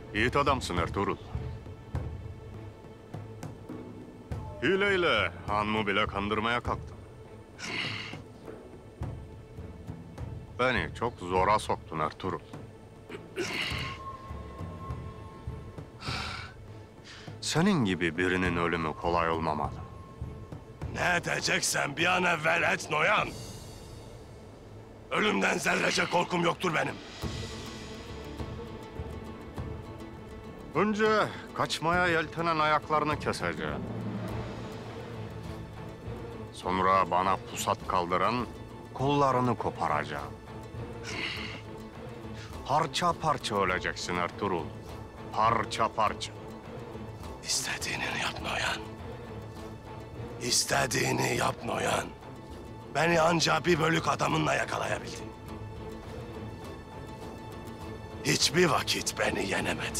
Yiğit adamsın Ertuğrul. Hileyle hanımı bile kandırmaya kalktın. Beni çok zora soktun Ertuğrul. Senin gibi birinin ölümü kolay olmamalı. Ne edeceksen bir an evvel et Noyan. Ölümden zerrece korkum yoktur benim. Önce kaçmaya yeltenen ayaklarını keseceğim. Sonra bana pusat kaldıran kollarını koparacağım. Parça parça öleceksin Ertuğrul. Parça parça. İstediğini yap Noyan. İstediğini yap Noyan. Beni ancak bir bölük adamınla yakalayabildin. Hiçbir vakit beni yenemedin.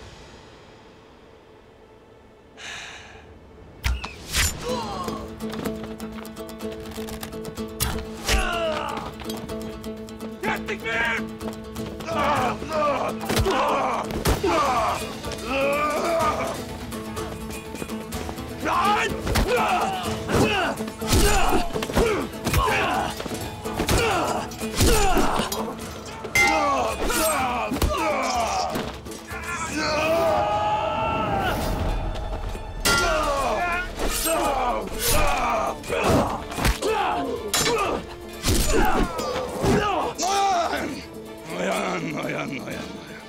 Yettik mi? Noyan.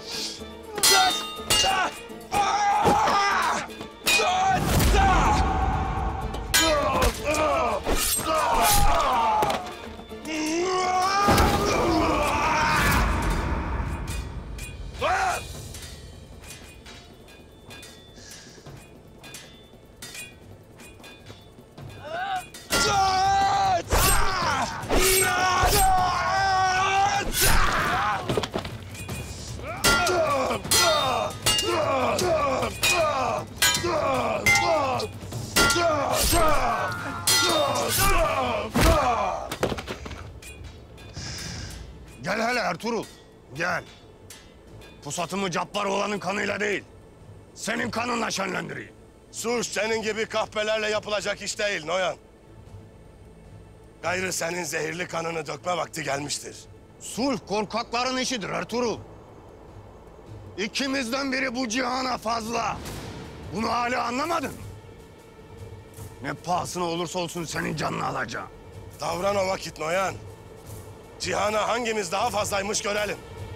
Gel hele Ertuğrul, gel. Pusatımı Cabbar olanın kanıyla değil, senin kanınla şenlendireyim. Sulh senin gibi kahpelerle yapılacak iş değil Noyan. Gayrı senin zehirli kanını dökme vakti gelmiştir. Sulh korkakların işidir Ertuğrul. İkimizden biri bu cihana fazla. Bunu hala anlamadın mı? Ne pahasına olursa olsun senin canını alacağım. Davran o vakit Noyan. Cihana hangimiz daha fazlaymış görelim.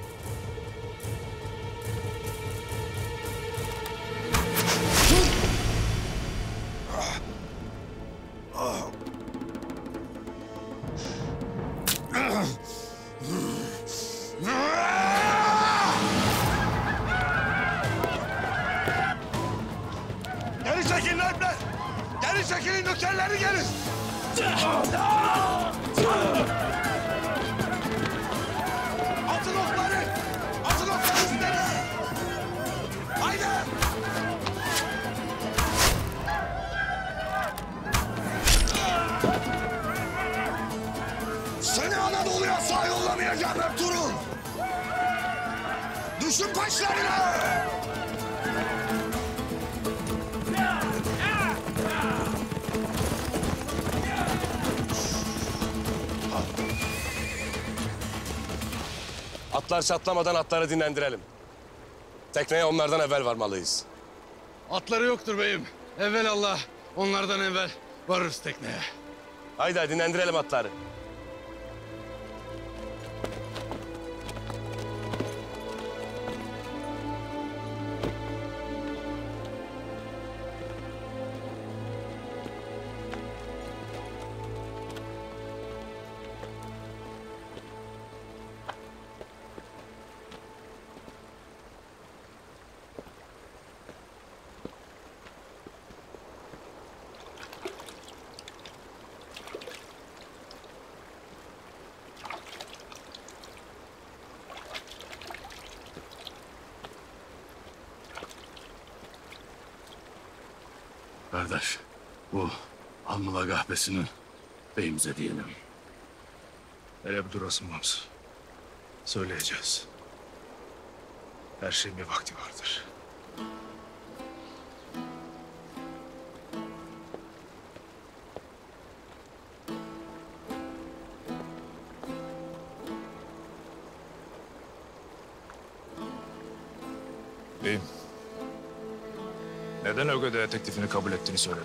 Geri çekilin alpler! Geri çekilin, nökerleri geri! Atın okları! Atın okları üstlerine! Haydi! Seni Anadolu'ya sağ yollamayacağım Ertuğrul. Düşün peşlerine! Atlar çatlamadan atları dinlendirelim. Tekneye onlardan evvel varmalıyız. Atları yoktur beyim. Evvelallah onlardan evvel varırız tekneye. Haydi dinlendirelim atları. Kardeş, bu Almıla kahvesini beyimize diyelim. Hele bir durasın Mams. Söyleyeceğiz. Her şeyin bir vakti vardır. Beyim, neden Ögeday'a teklifini kabul ettiğini söyledin?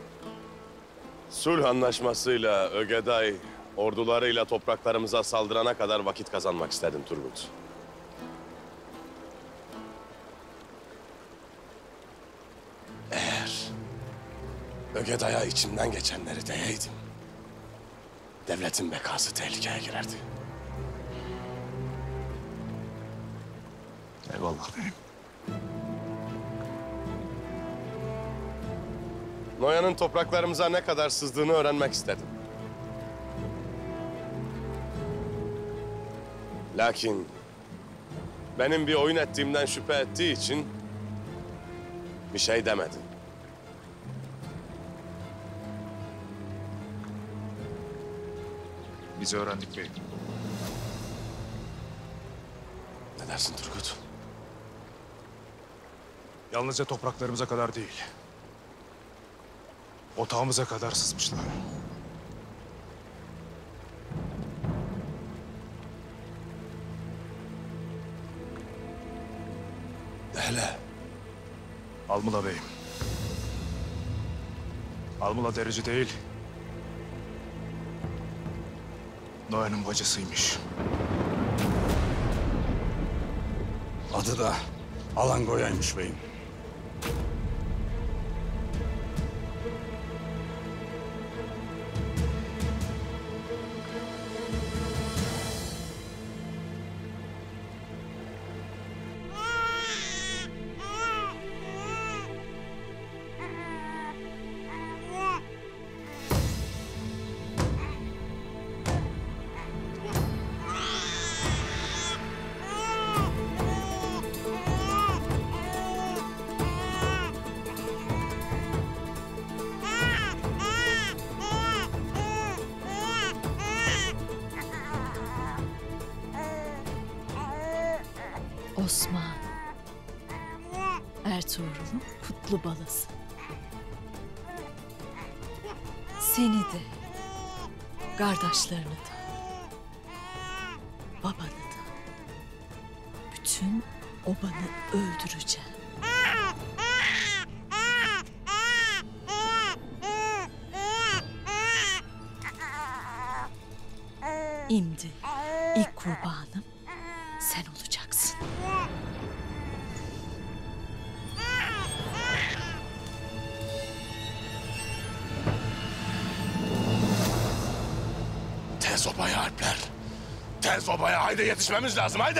Sulh anlaşmasıyla Ögeday ordularıyla topraklarımıza saldırana kadar vakit kazanmak istedim Turgut. Eğer Ögeday'a içimden geçenleri deyeydim, devletin bekası tehlikeye girerdi. Eyvallah beyim. Noyan'ın topraklarımıza ne kadar sızdığını öğrenmek istedim. Lakin benim bir oyun ettiğimden şüphe ettiği için bir şey demedi. Biz öğrendik beyim. Ne dersin Turgut? Yalnızca topraklarımıza kadar değil, otağımıza kadar sızmışlar. Hele. Almula beyim. Almula derici değil, Noyan'ın bacısıymış. Adı da Alangoya'ymış beyim. Osman, Ertuğrul'un kutlu balası. Seni de, kardeşlerini de, babanı da, bütün obanı öldüreceğim. Şimdi ilk kurbanım sen olacaksın. Tez obaya Alpler. Tez obaya, haydi yetişmemiz lazım, haydi.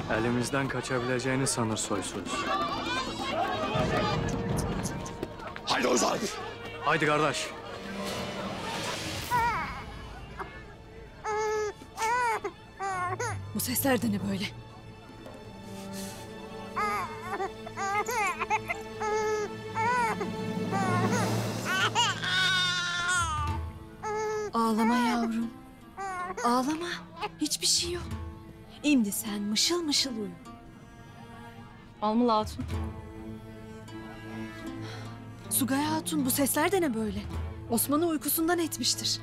Elimizden kaçabileceğini sanır soysuz. Haydi Ozan. Haydi kardeş. Bu sesler de ne böyle? Ağlama yavrum. Ağlama. Hiçbir şey yok. Şimdi sen mışıl mışıl uyu. Almılı Hatun. Sugay Hatun, bu sesler de ne böyle? Osman'ı uykusundan etmiştir.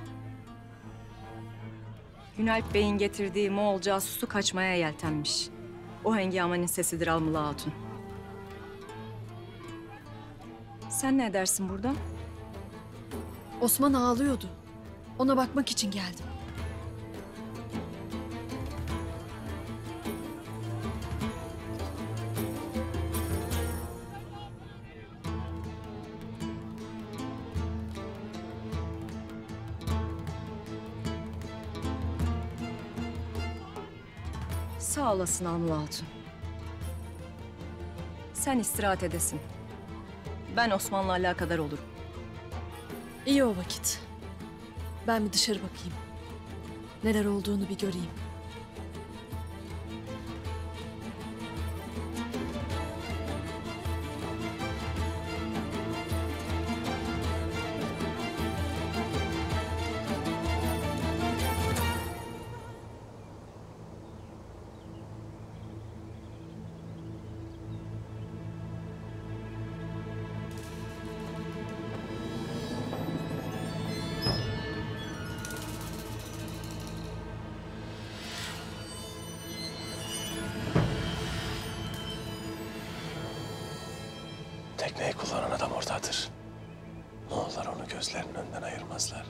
Günalp Bey'in getirdiği Moğol casusu kaçmaya yeltenmiş. O hengamenin sesidir Almılı Hatun. Sen ne edersin burada? Osman ağlıyordu. Ona bakmak için geldim. Sağ olasın Almılı Hatun. Sen istirahat edesin. Ben Osman'la alakadar olurum. İyi o vakit. Ben bir dışarı bakayım. Neler olduğunu bir göreyim. Tekneyi kullanan adam oradadır. Moğollar onu gözlerinin önünden ayırmazlar.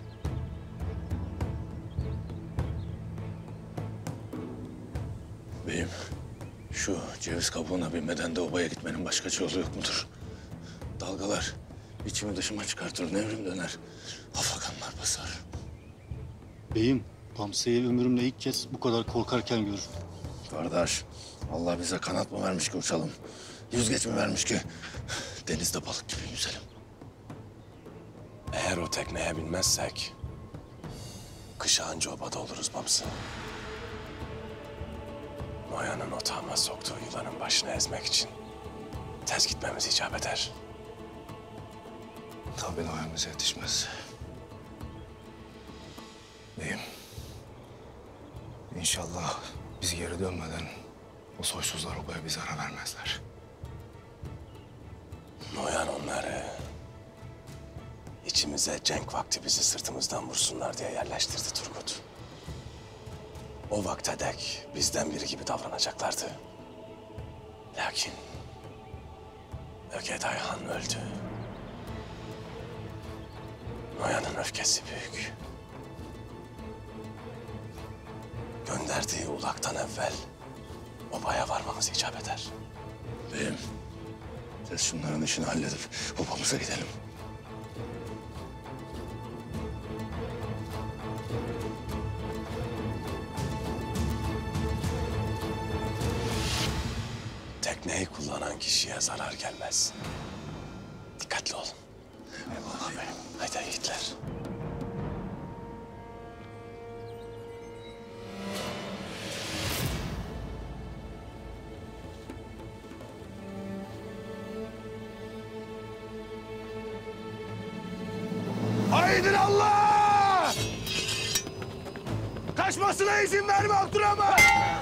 Beyim, şu ceviz kabuğuna binmeden de obaya gitmenin başka yolu yok mudur? Dalgalar içimi dışıma çıkartır, nevrim döner. Afakanlar basar. Beyim, Pamsa'yı ömrümde ilk kez bu kadar korkarken gördüm. Kardeş, Allah bize kanat mı vermiş ki uçalım? Yüzgeç mi vermiş ki denizde balık gibi yüzelim? Eğer o tekneye binmezsek... kışa anca obada oluruz Bamsı. Noyan'ın otağıma soktuğu yılanın başını ezmek için... tez gitmemiz icap eder. Tabii Noyan'ımıza yetişmez. Beyim, İnşallah biz geri dönmeden o soysuzlar obaya bir zarar vermezler. Noyan onları... içimize cenk vakti bizi sırtımızdan vursunlar diye yerleştirdi Turgut. O vakte dek bizden biri gibi davranacaklardı. Lakin... Ögeday Han öldü. Noyan'ın öfkesi büyük. Gönderdiği ulaktan evvel obaya varmamız icap eder. Beyim, siz şunların işini halledip obamıza gidelim. Tekneyi kullanan kişiye zarar gelmez. Dikkatli olun. Eyvallah beyim. Haydi yiğitler. Haydi Allah! Kaçmasına izin verme Abdurrahman!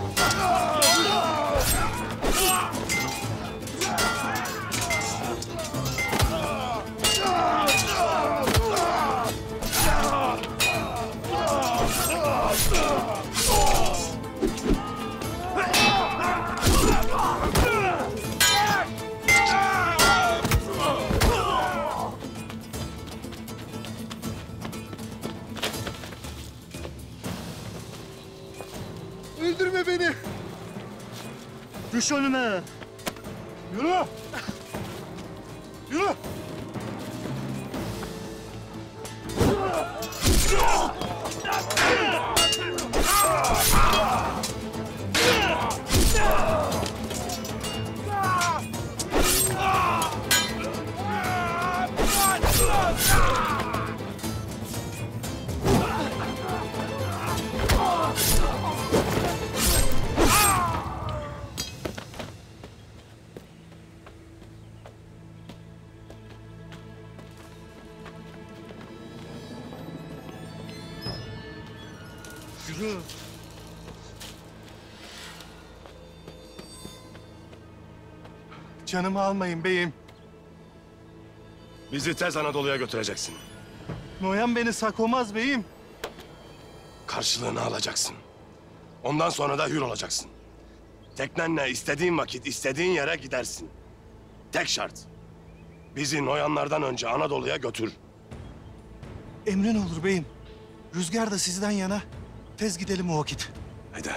Öldürme beni. Düş önüme. Yürü! Yürü! Canımı almayın beyim. Bizi tez Anadolu'ya götüreceksin. Noyan beni sakomaz beyim. Karşılığını alacaksın. Ondan sonra da hür olacaksın. Teknenle istediğin vakit istediğin yere gidersin. Tek şart. Bizi Noyanlardan önce Anadolu'ya götür. Emrin olur beyim. Rüzgar da sizden yana. Tez gidelim o vakit. Haydi.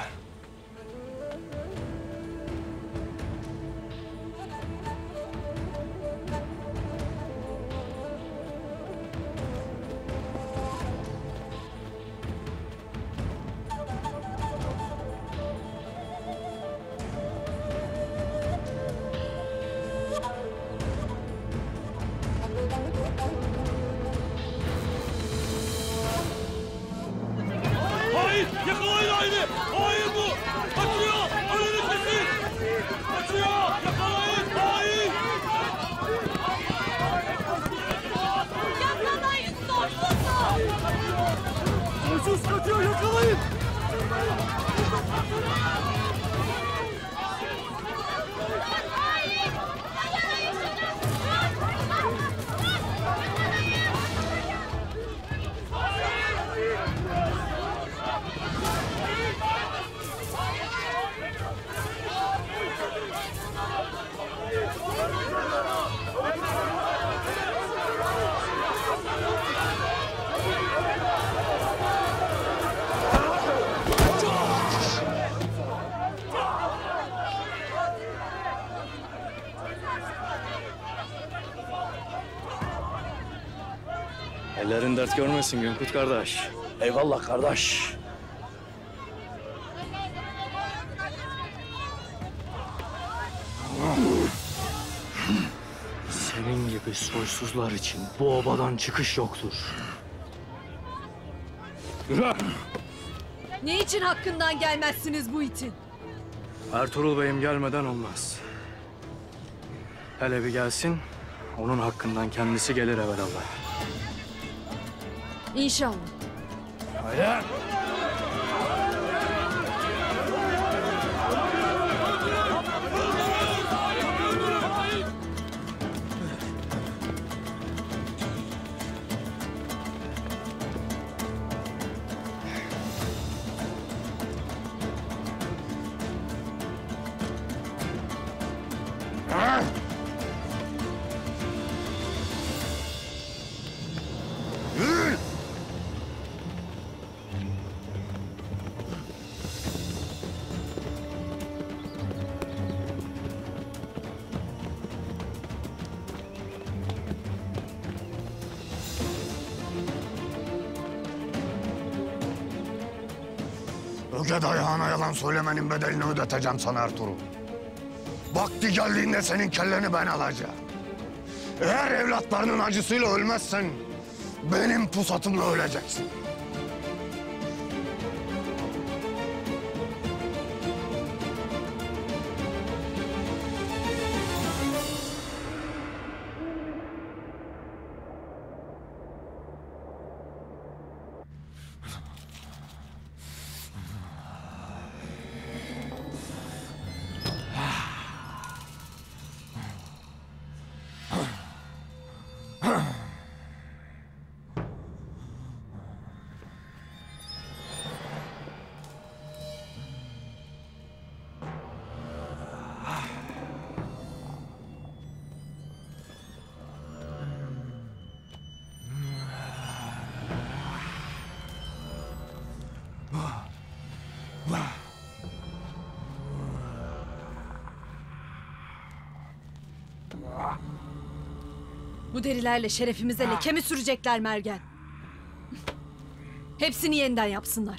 Hain! Yakalayın haini! Hain bu! Kaçıyor! Önünü kesin! Kaçıyor! Yakalayın! Hain! Yakalayın soysuzlar! Soysuz kaçıyor! Yakalayın! Ellerin dert görmesin Günkut kardeş. Eyvallah kardeş. Senin gibi soysuzlar için bu obadan çıkış yoktur. Ne için hakkından gelmezsiniz bu itin? Ertuğrul Bey'im gelmeden olmaz. Hele bir gelsin, onun hakkından kendisi gelir evelallah. İnşallah. Haydi. Yürü! Öge dayağına yalan söylemenin bedelini ödeteceğim sana Ertuğrul. Vakti geldiğinde senin kelleni ben alacağım. Eğer evlatlarının acısıyla ölmezsen benim pusatımla öleceksin. Bu derilerle şerefimize leke mi sürecekler Mergen? Hepsini yeniden yapsınlar.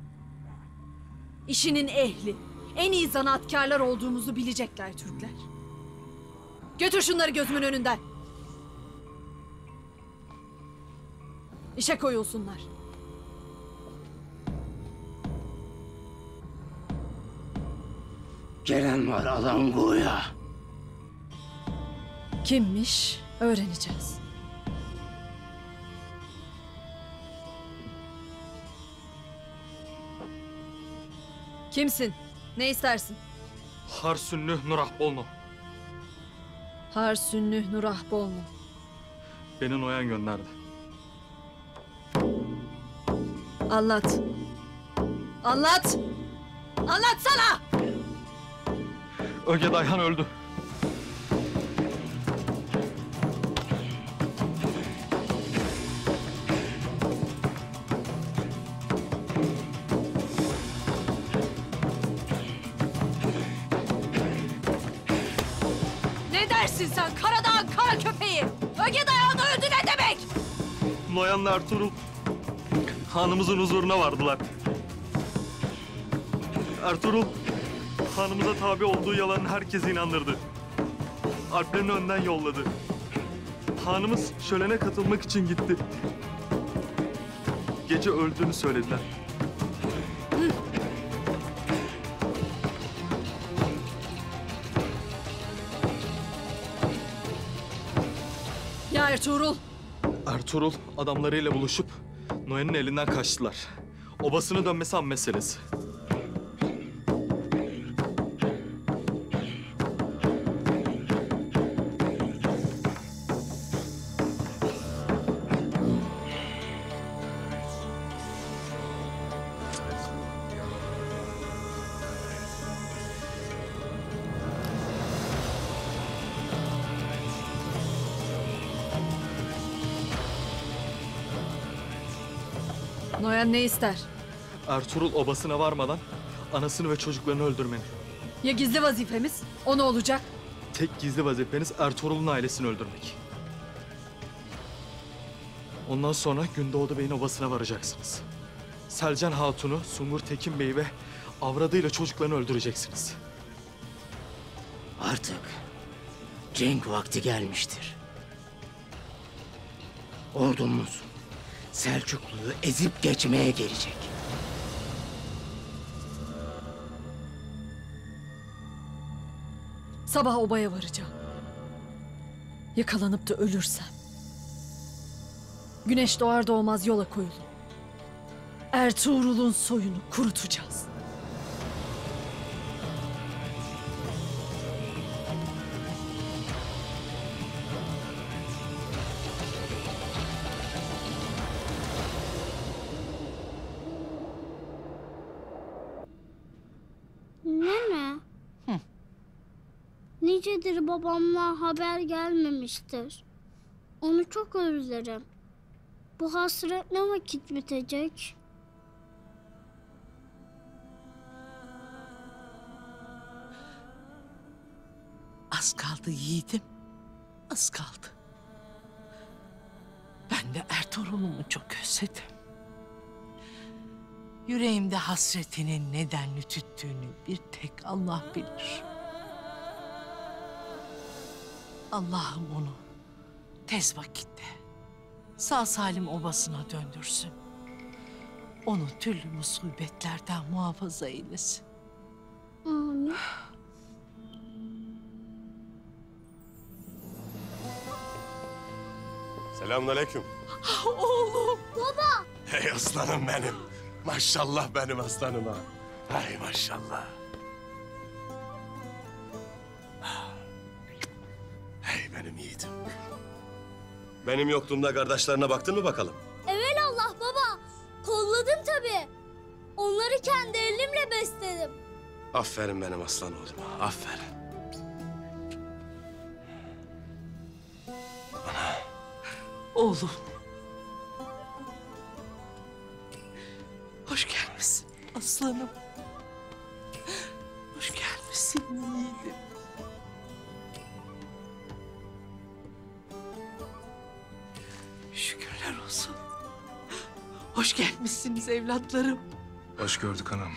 İşinin ehli, en iyi zanaatkarlar olduğumuzu bilecekler Türkler. Götür şunları gözümün önünden. İşe koyulsunlar. Gelen var Alango'ya. Kimmiş öğreneceğiz. Kimsin? Ne istersin? Har Sünnü Nurah Bolno. Har Sünnü Nurah Bolno. Beni Noyan gönderdi. Anlat. Anlat! Anlatsana! Öge Dayhan öldü. Ne dersin sen Karadağ'ın kara köpeği? Öge Dayhan öldü ne demek? Noyan'la Ertuğrul hanımızın huzuruna vardılar. Ertuğrul hanımıza tabi olduğu yalanı herkese inandırdı. Alplerini önden yolladı. Hanımız şölene katılmak için gitti. Gece öldüğünü söylediler. Ya Ertuğrul? Ertuğrul adamlarıyla buluşup Noyan'ın elinden kaçtılar. Obasına dönmesi an meselesi. Noyan ne ister? Ertuğrul obasına varmadan anasını ve çocuklarını öldürmeni. Ya gizli vazifemiz? O ne olacak? Tek gizli vazifeniz Ertuğrul'un ailesini öldürmek. Ondan sonra Gündoğdu Bey'in obasına varacaksınız. Selcan Hatun'u, Sungur Tekin Bey'i ve avradıyla çocuklarını öldüreceksiniz. Artık cenk vakti gelmiştir. Ordumuz Selçuklu'yu ezip geçmeye gelecek. Sabah obaya varacağım. Yakalanıp da ölürsem. Güneş doğar doğmaz yola koyulun. Ertuğrul'un soyunu kurutacağız. Nene. Nicedir babamla haber gelmemiştir. Onu çok özlerim. Bu hasret ne vakit bitecek? Az kaldı yiğidim. Az kaldı. Ben de Ertuğrul'umu çok özledim. Yüreğimde hasretinin nedenli tüttüğünü bir tek Allah bilir. Allah'ım onu tez vakitte sağ salim obasına döndürsün. Onu türlü musibetlerden muhafaza eylesin. Amin. Selamünaleyküm. Oğlum. Baba. Hey aslanım benim. Maşallah benim aslanıma. Hay maşallah. Hey benim yiğidim. Benim yokluğumda kardeşlerine baktın mı bakalım? Evelallah baba. Kolladım tabii. Onları kendi elimle besledim. Aferin benim aslan oğluma. Aferin. Oğlum. Hoş gelmişsin aslanım. Hoş gelmişsin yiğidim. Şükürler olsun. Hoş gelmişsiniz evlatlarım. Hoş gördük anam.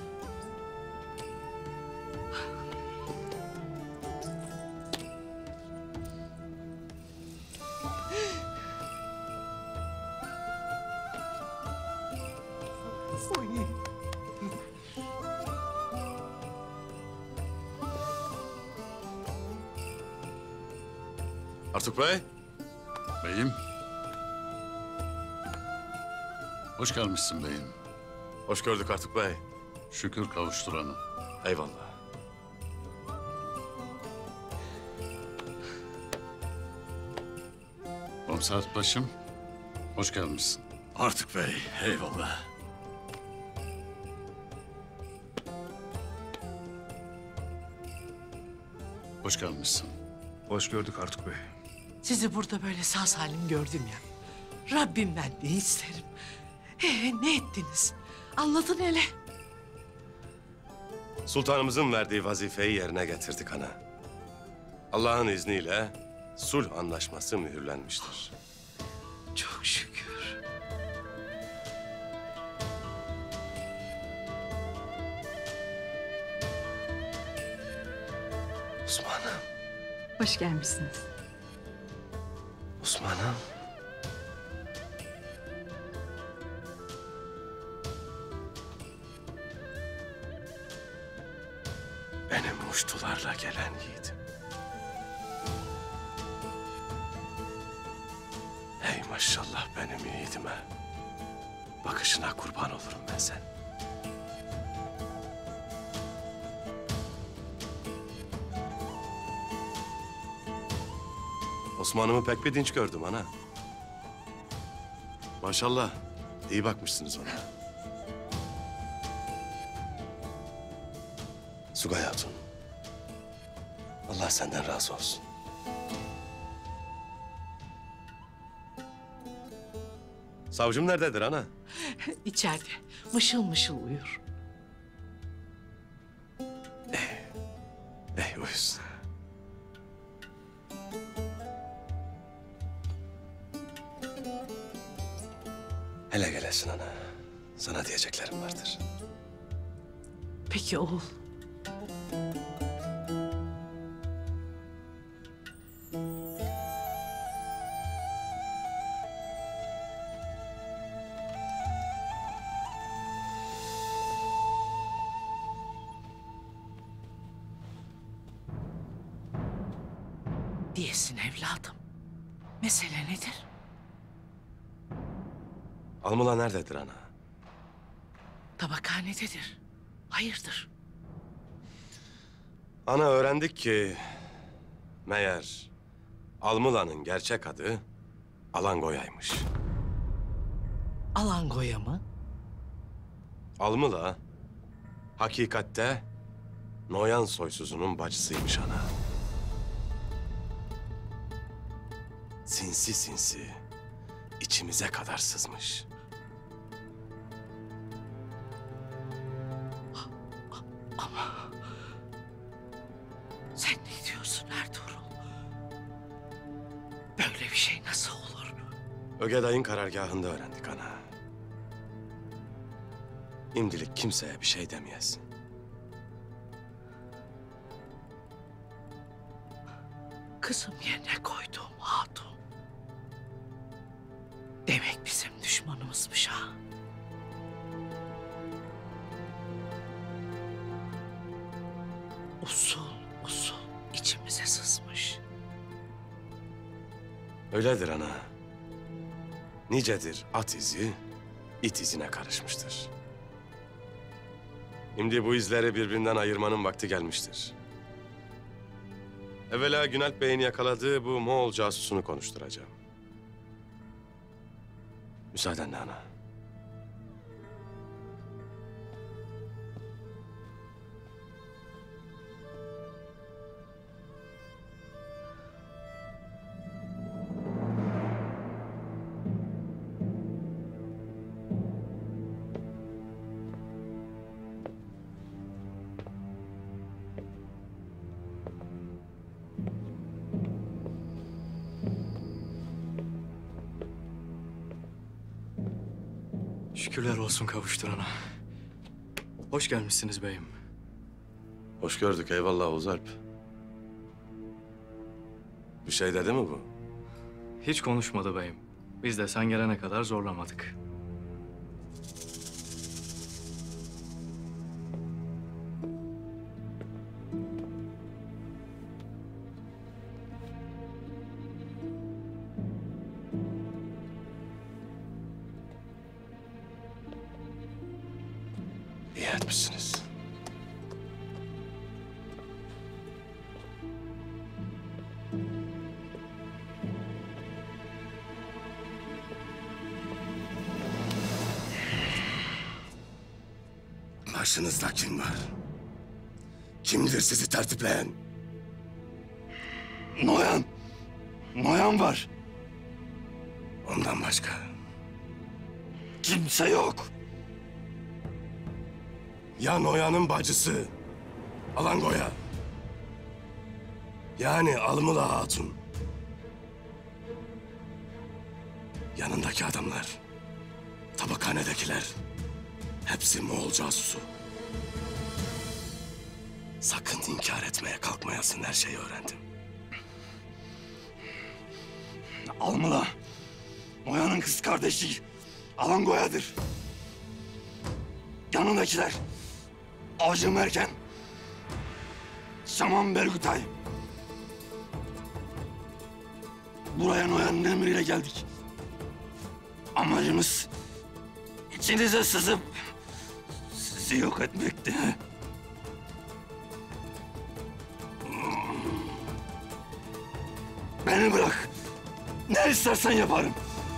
Artuk Bey. Beyim. Hoş gelmişsin beyim. Hoş gördük Artuk Bey. Şükür kavuşturana. Eyvallah. Komiser başım, hoş gelmişsin. Artık bey, eyvallah. Hoş gelmişsin. Hoş gördük Artuk Bey. Sizi burada böyle sağ salim gördüm ya. Rabbimden ne isterim? Ne ettiniz? Anlatın hele. Sultanımızın verdiği vazifeyi yerine getirdik ana. Allah'ın izniyle sulh anlaşması mühürlenmiştir. Çok şükür. Osman'ım, Hoş gelmişsiniz. Osman'ım. Benim muştularla gelen yiğidim. Hey maşallah benim yiğidime. Bakışına kurban olurum ben sen. Osman'ımı pek bir dinç gördüm ana. Maşallah iyi bakmışsınız ona. Sugay Hatun. Allah senden razı olsun. Savcım nerededir ana? İçeride mışıl mışıl uyur. Uyusun. Hele gelesin ana. Sana diyeceklerim vardır. Peki oğul. Diyesin evladım. Mesele nedir? Almula nerededir ana? Tabakhanededir. Hayırdır? Ana öğrendik ki meğer Almula'nın gerçek adı Alangoya'ymış. Alangoya mı? Almula hakikatte Noyan soysuzunun bacısıymış ana. Sinsi sinsi içimize kadar sızmış. Ama sen ne diyorsun Ertuğrul? Böyle bir şey nasıl olur? Ögeday'ın karargahında öğrendik ana. İmdilik kimseye bir şey demeyesin. Kızım yerine koyduğum hatun. Demek bizim düşmanımızmış ha. Usul usul içimize sızmış. Öyledir ana. Nicedir at izi, it izine karışmıştır. Şimdi bu izleri birbirinden ayırmanın vakti gelmiştir. Evvela Günalp Bey'in yakaladığı bu Moğol casusunu konuşturacağım. Müsaadenle ana. Şükürler olsun kavuşturana. Hoş gelmişsiniz beyim. Hoş gördük eyvallah Oğuz Alp. Bir şey dedi mi bu? Hiç konuşmadı beyim. Biz de sen gelene kadar zorlamadık. İyi etmişsiniz. Başınızda kim var? Kimdir sizi tertipleyen? Noyan. Noyan var. Ondan başka. Kimse yok. Ya Noyan'ın bacısı Alangoya. Yani Almula Hatun. Yanındaki adamlar, tabakhanedekiler, hepsi Moğol casusu. Sakın inkar etmeye kalkmayasın, her şeyi öğrendim. Almula. Noyan'ın kız kardeşi Alangoya'dır. Yanındakiler Avcı Merken, Şaman Bergutay. Buraya Noyan'ın emriyle geldik. Amacımız içinize sızıp sizi yok etmekti. Beni bırak. Ne istersen yaparım.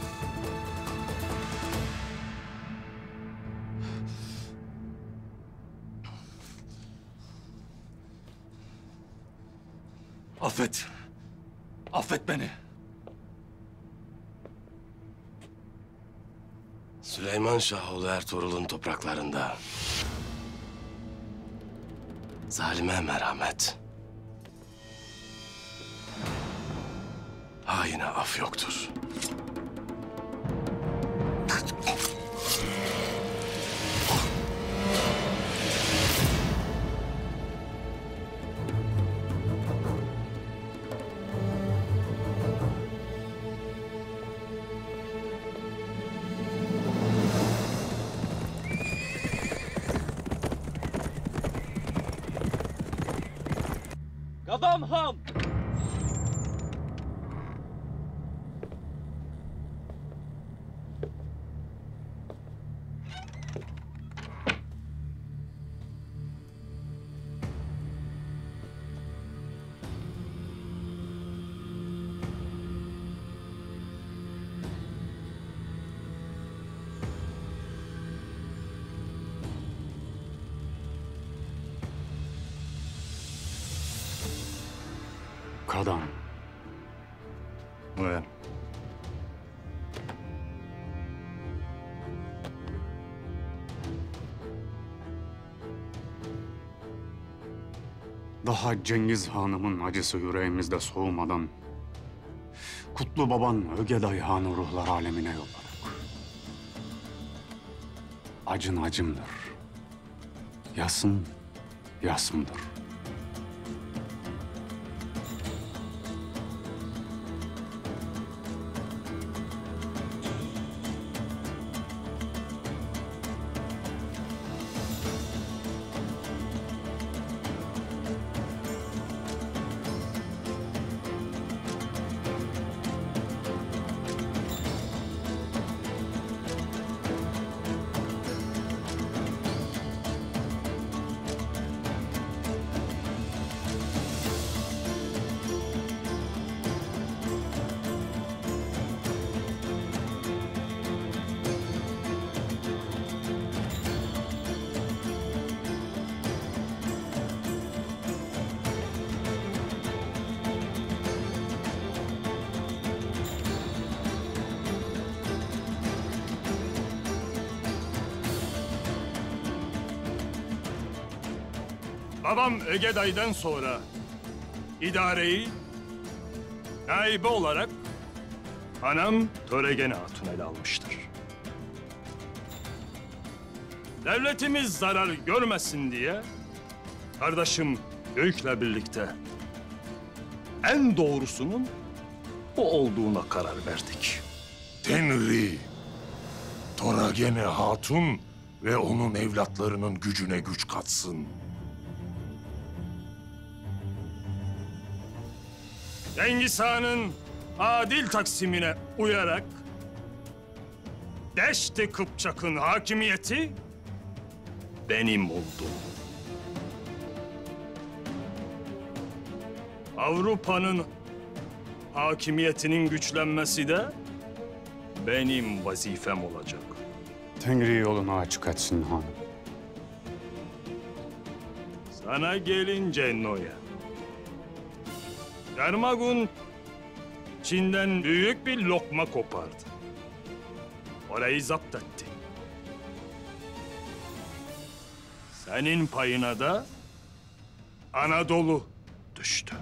Affet. Affet beni. Süleyman Şahoğlu Ertuğrul'un topraklarında zalime merhamet, haine af yoktur. Gadam Han! Kadam. Noyan. Daha Cengiz Hanım'ın acısı yüreğimizde soğumadan Kutlu Baban Ögeday Han'ı ruhlar alemine yolladık. Acın acımdır. Yasın yasımdır. Babam Ögeday'dan sonra idareyi naibe olarak anam Töregene Hatun ele almıştır. Devletimiz zarar görmesin diye kardeşim Göğük'le birlikte en doğrusunun bu olduğuna karar verdik. Tenri, Töregene Hatun ve onun evlatlarının gücüne güç katsın. Cengiz Han'ın adil taksimine uyarak Deşti Kıpçak'ın hakimiyeti benim oldu. Avrupa'nın hakimiyetinin güçlenmesi de benim vazifem olacak. Tengri yolunu açık etsin hanım. Sana gelince Noya. Ermagun Çin'den büyük bir lokma kopardı. Orayı zapt etti. Senin payına da Anadolu düştü.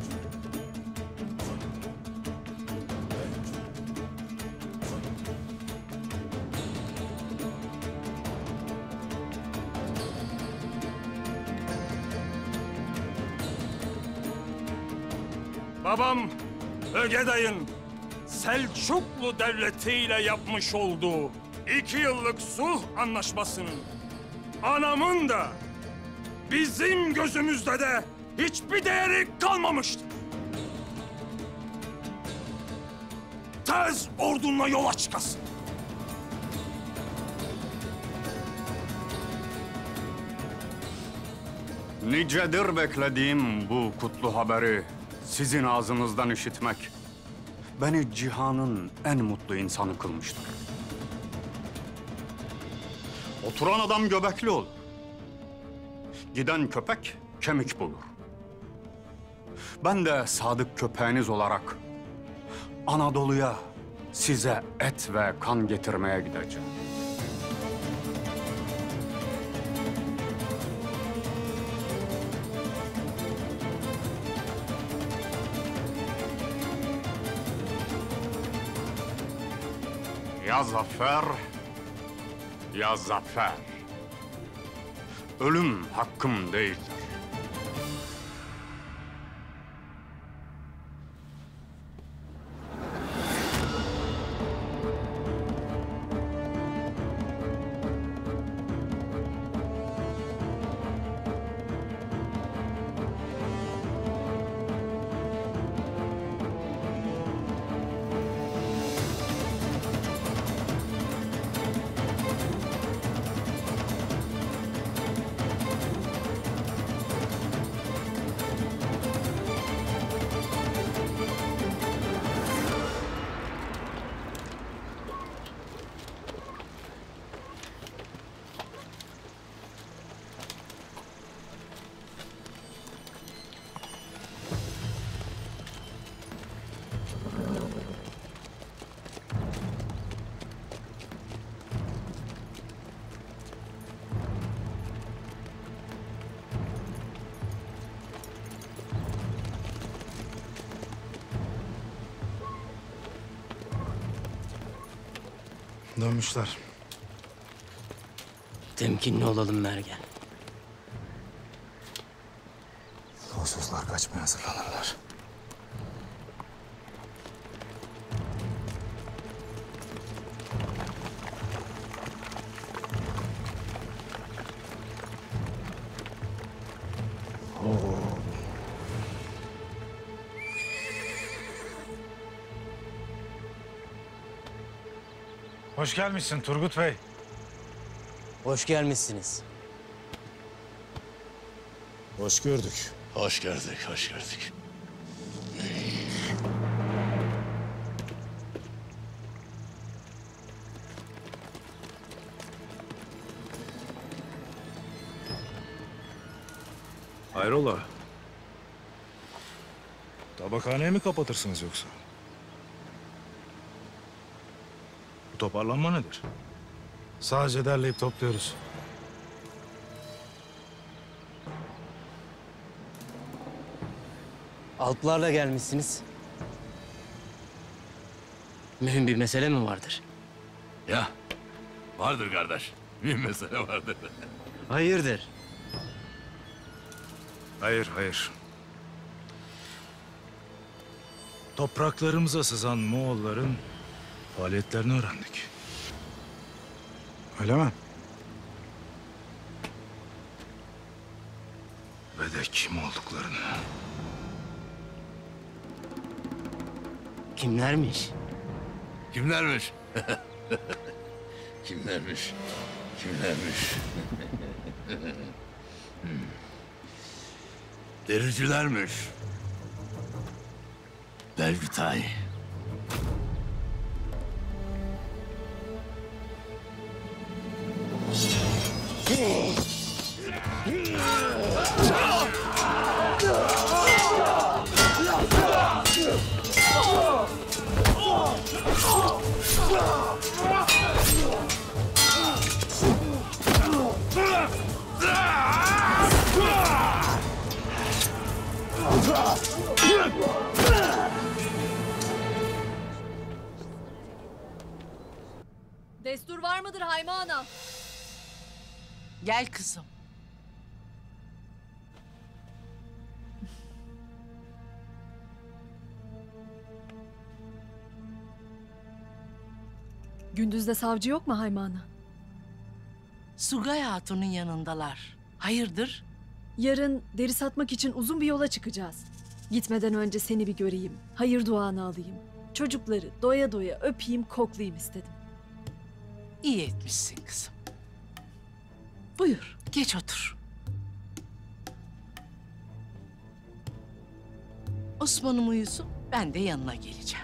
Babam Ögeday'ın Selçuklu devletiyle yapmış olduğu 2 yıllık sulh anlaşmasının anamın da bizim gözümüzde de hiçbir değeri kalmamıştır. Tez ordunla yola çıkasın. Nicedir beklediğim bu kutlu haberi sizin ağzınızdan işitmek beni cihanın en mutlu insanı kılmıştır. Oturan adam göbekli olur. Giden köpek kemik bulur. Ben de sadık köpeğiniz olarak Anadolu'ya size et ve kan getirmeye gideceğim. Ya zafer, ya zafer. Ölüm hakkım değildir. Dönmüşler. Temkinli olalım Mergen. Yolsuzlar kaçmaya hazırlanırlar. Hoş gelmişsin Turgut Bey. Hoş gelmişsiniz. Hoş gördük. Hoş gördük, hoş gördük. Hayrola? Tabakhaneye mi kapatırsınız yoksa? Bu toparlanma nedir? Sadece derleyip topluyoruz. Alplarla gelmişsiniz. Mühim bir mesele mi vardır? Ya, vardır kardeş. Bir mesele vardır. Hayırdır? Hayır, hayır. Topraklarımıza sızan Moğolların faaliyetlerini öğrendik. Öyle mi? Ve de kim olduklarını. Kimlermiş? Kimlermiş? Kimlermiş? Kimlermiş? Dericilermiş. Belgütay. Destur var mıdır Hayma Ana? Gel kızım. Gündüzde savcı yok mu Hayma Ana? Sugay Hatun'un yanındalar. Hayırdır? Yarın deri satmak için uzun bir yola çıkacağız. Gitmeden önce seni bir göreyim, hayır duanı alayım. Çocukları doya doya öpeyim, koklayayım istedim. İyi etmişsin kızım. Buyur, geç otur. Osman'ım uyusun, ben de yanına geleceğim.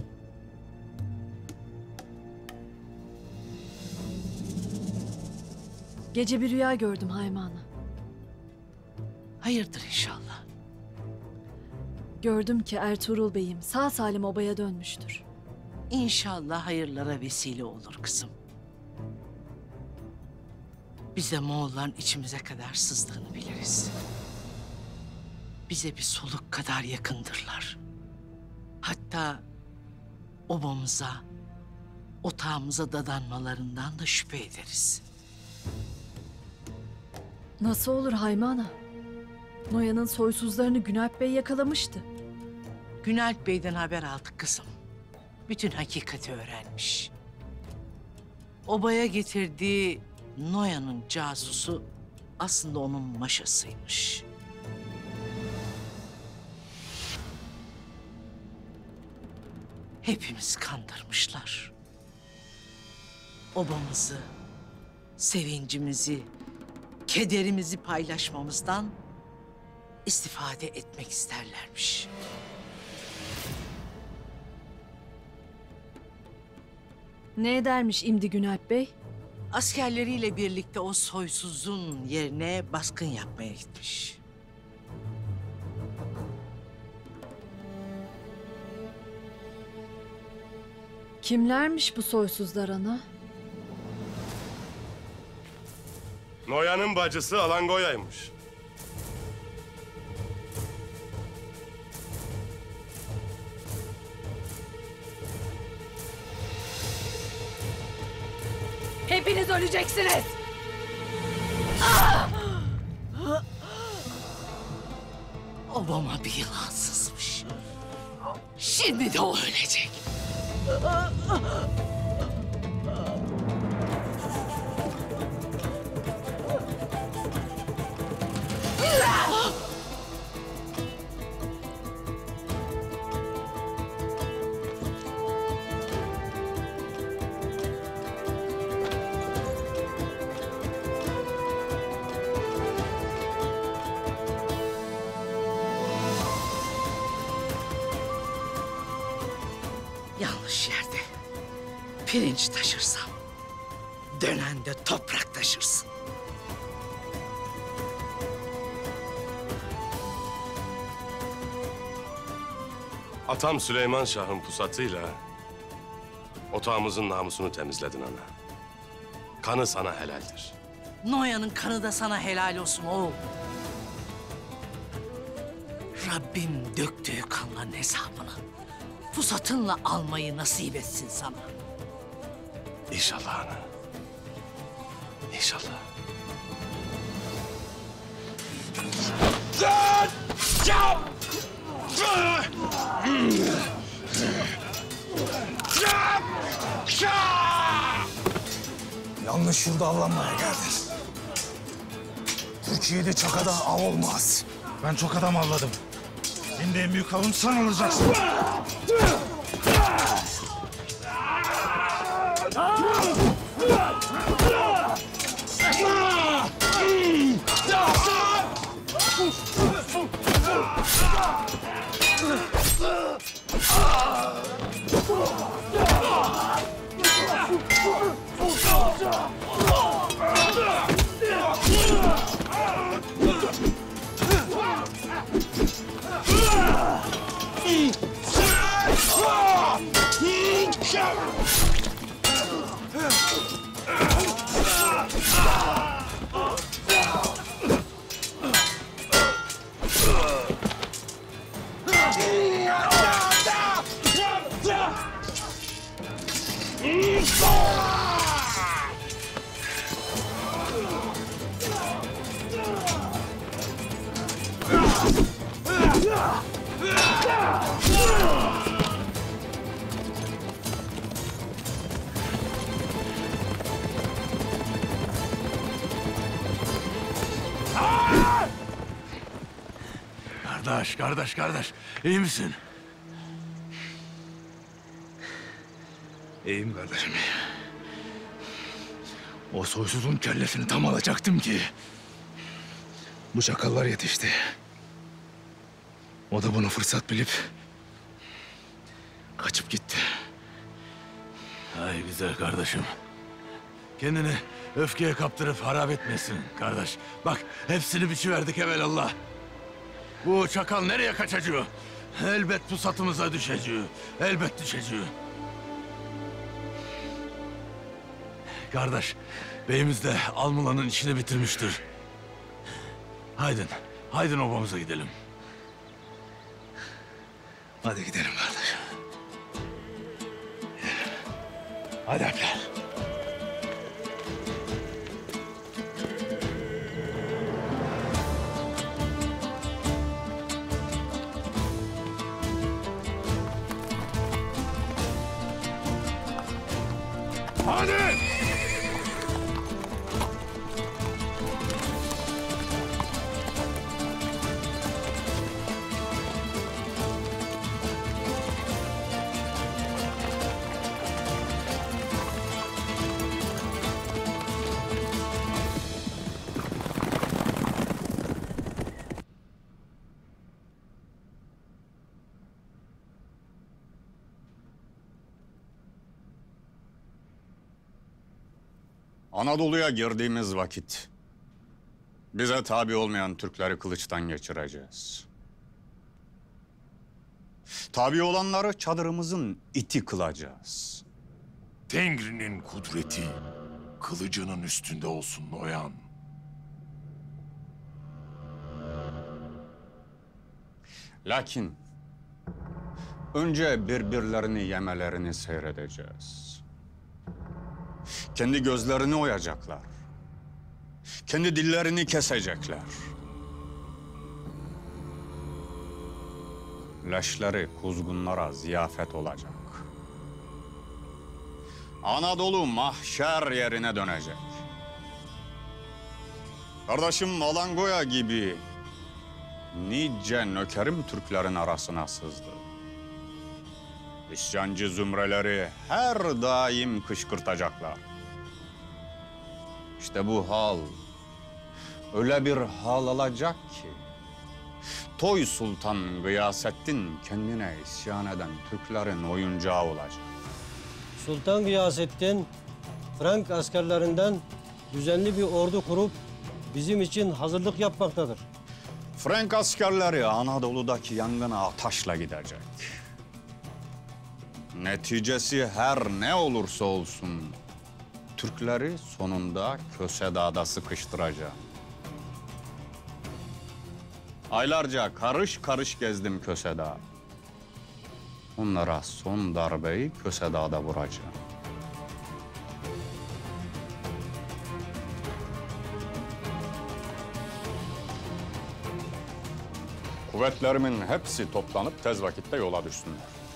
Gece bir rüya gördüm Hayma Ana. Hayırdır inşallah. Gördüm ki Ertuğrul Bey'im sağ salim obaya dönmüştür. İnşallah hayırlara vesile olur kızım. Biz de Moğolların içimize kadar sızdığını biliriz. Bize bir soluk kadar yakındırlar. Hatta obamıza, otağımıza dadanmalarından da şüphe ederiz. Nasıl olur Hayma Ana? Noyan'ın soysuzlarını Günalp Bey yakalamıştı. Günalp Bey'den haber aldık kızım. Bütün hakikati öğrenmiş. Obaya getirdiği Noyan'ın casusu aslında onun maşasıymış. Hepimiz kandırmışlar. Obamızı, sevincimizi, kederimizi paylaşmamızdan istifade etmek isterlermiş. Ne edermiş imdi Günalp Bey? Askerleriyle birlikte o soysuzun yerine baskın yapmaya gitmiş. Kimlermiş bu soysuzlar ana? Noyan'ın bacısı Alangoya'ymış. Hepiniz öleceksiniz! Obama bir yılan sızmış. Şimdi de o ölecek. Yanlış yerde pirinç taşırsam dönen de toprak taşırsın. Atam Süleyman Şah'ın pusatıyla otağımızın namusunu temizledin ana. Kanı sana helaldir. Noyan'ın kanı da sana helal olsun oğul. Rabbim döktüğü kanların hesabını pusatınla almayı nasip etsin sana. İnşallah ana. İnşallah. Yanlış yılda avlanmaya geldin. Türkiye'de çok adam av olmaz. Ben çok adam avladım. Şimdi en büyük avın sen olacaksın. Kardeş, iyi misin? İyiyim kardeşim. O soysuzun kellesini tam alacaktım ki bu çakallar yetişti. O da bunu fırsat bilip kaçıp gitti. Ay güzel kardeşim. Kendini öfkeye kaptırıp harap etmesin kardeş. Bak hepsini biçiverdik evelallah. Bu çakal nereye kaçacak? Elbet pusatımıza düşecek. Elbet düşecek. Kardeş, beyimiz de Almula'nın işini bitirmiştir. Haydin obamıza gidelim. Hadi gidelim kardeşim. Hadi Alpler. Hadi! Anadolu'ya girdiğimiz vakit bize tabi olmayan Türkleri kılıçtan geçireceğiz. Tabi olanları çadırımızın iti kılacağız. Tengri'nin kudreti kılıcının üstünde olsun Noyan. Lakin önce birbirlerini yemelerini seyredeceğiz. Kendi gözlerini oyacaklar. Kendi dillerini kesecekler. Leşleri kuzgunlara ziyafet olacak. Anadolu mahşer yerine dönecek. Kardeşim Malangoya gibi nice nökerim Türklerin arasına sızdı. İsyancı zümreleri her daim kışkırtacaklar. İşte bu hal öyle bir hal alacak ki Toy Sultan Gıyasettin kendine isyan eden Türklerin oyuncağı olacak. Sultan Gıyasettin Frank askerlerinden düzenli bir ordu kurup bizim için hazırlık yapmaktadır. Frank askerleri Anadolu'daki yangına ateşle gidecek. Neticesi her ne olursa olsun Türkleri sonunda Kösedağ'da sıkıştıracak. Aylarca karış karış gezdim Kösedağ. Onlara son darbeyi Kösedağ'da vuracağım. Kuvvetlerimin hepsi toplanıp tez vakitte yola düşsünler.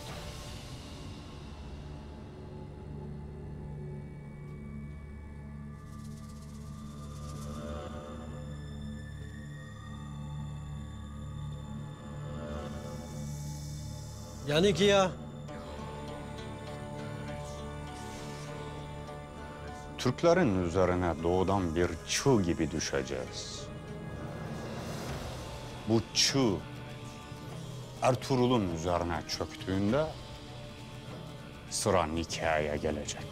Yani ki ya. Türklerin üzerine doğudan bir çığ gibi düşeceğiz. Bu çığ Ertuğrul'un üzerine çöktüğünde sıra Nikah'a gelecek.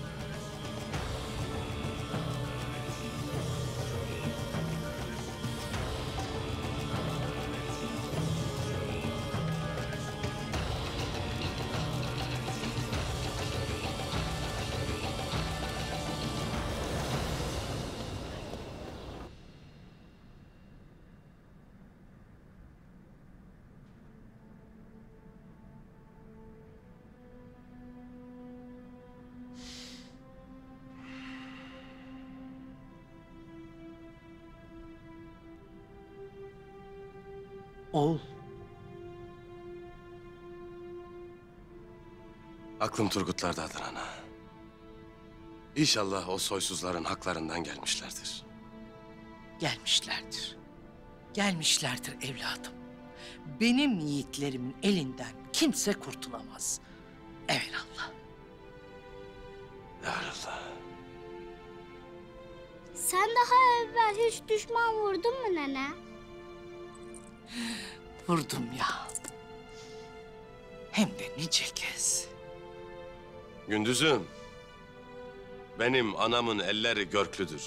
Oğul. Aklım Turgutlardadır ana. İnşallah o soysuzların haklarından gelmişlerdir. Gelmişlerdir. Gelmişlerdir evladım. Benim yiğitlerimin elinden kimse kurtulamaz. Evelallah. Evelallah. Sen daha evvel hiç düşman vurdun mu nene? Vurdum ya. Hem de nice kez. Gündüzüm, benim anamın elleri görklüdür.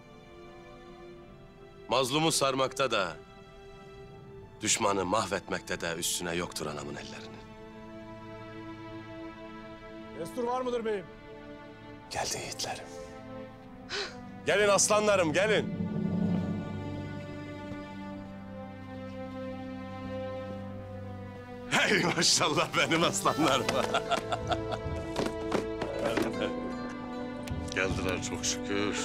Mazlumu sarmakta da, düşmanı mahvetmekte de üstüne yoktur anamın ellerinin. Destur var mıdır beyim? Geldi yiğitlerim. Gelin aslanlarım, gelin. Hey maşallah benim aslanlarım. Geldiler çok şükür.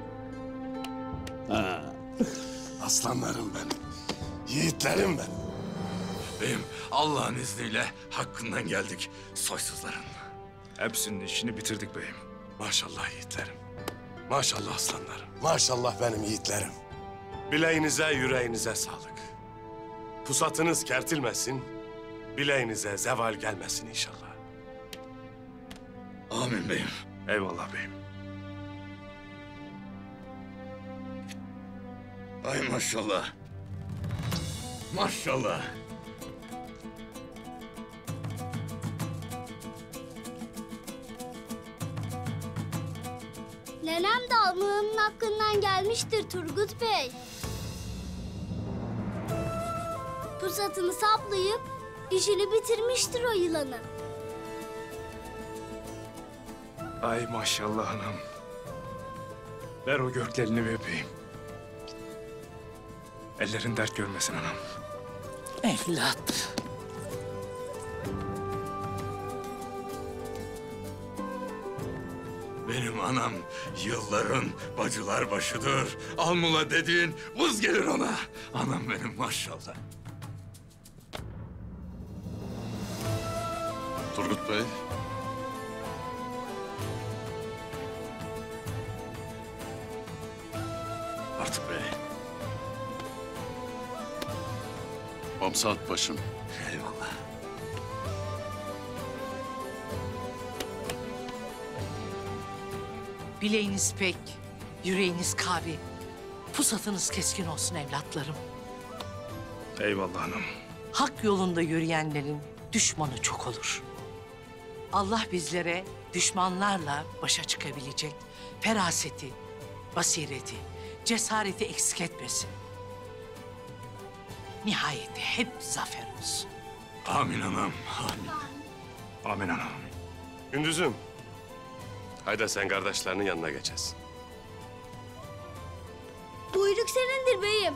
Aslanlarım benim. Yiğitlerim benim. Beyim Allah'ın izniyle hakkından geldik soysuzların. Hepsinin işini bitirdik beyim. Maşallah yiğitlerim. Maşallah aslanlarım. Maşallah benim yiğitlerim. Bileğinize, yüreğinize sağlık. Pusatınız kertilmesin, bileğinize zeval gelmesin inşallah. Amin beyim. Eyvallah beyim. Ay maşallah. Maşallah. Nenem de alnının hakkından gelmiştir Turgut Bey. Pusatını saplayıp işini bitirmiştir o yılanı. Ay maşallah anam. Ver o göklerini bir öpeyim. Ellerin dert görmesin anam. Evlat. Benim anam yılların bacılar başıdır. Almula dediğin vız gelir ona. Anam benim maşallah. Turgut Bey. Artık Bey. Bamsaat başım. Eyvallah. Bileğiniz pek, yüreğiniz kavi. Pusatınız keskin olsun evlatlarım. Eyvallah hanım. Hak yolunda yürüyenlerin düşmanı çok olur. Allah bizlere düşmanlarla başa çıkabilecek feraseti, basireti, cesareti eksik etmesin. Nihayeti hep zafer olsun. Amin anam. Amin. Amin anam. Gündüzüm, haydi sen kardeşlerinin yanına geçesin. Buyruk senindir beyim.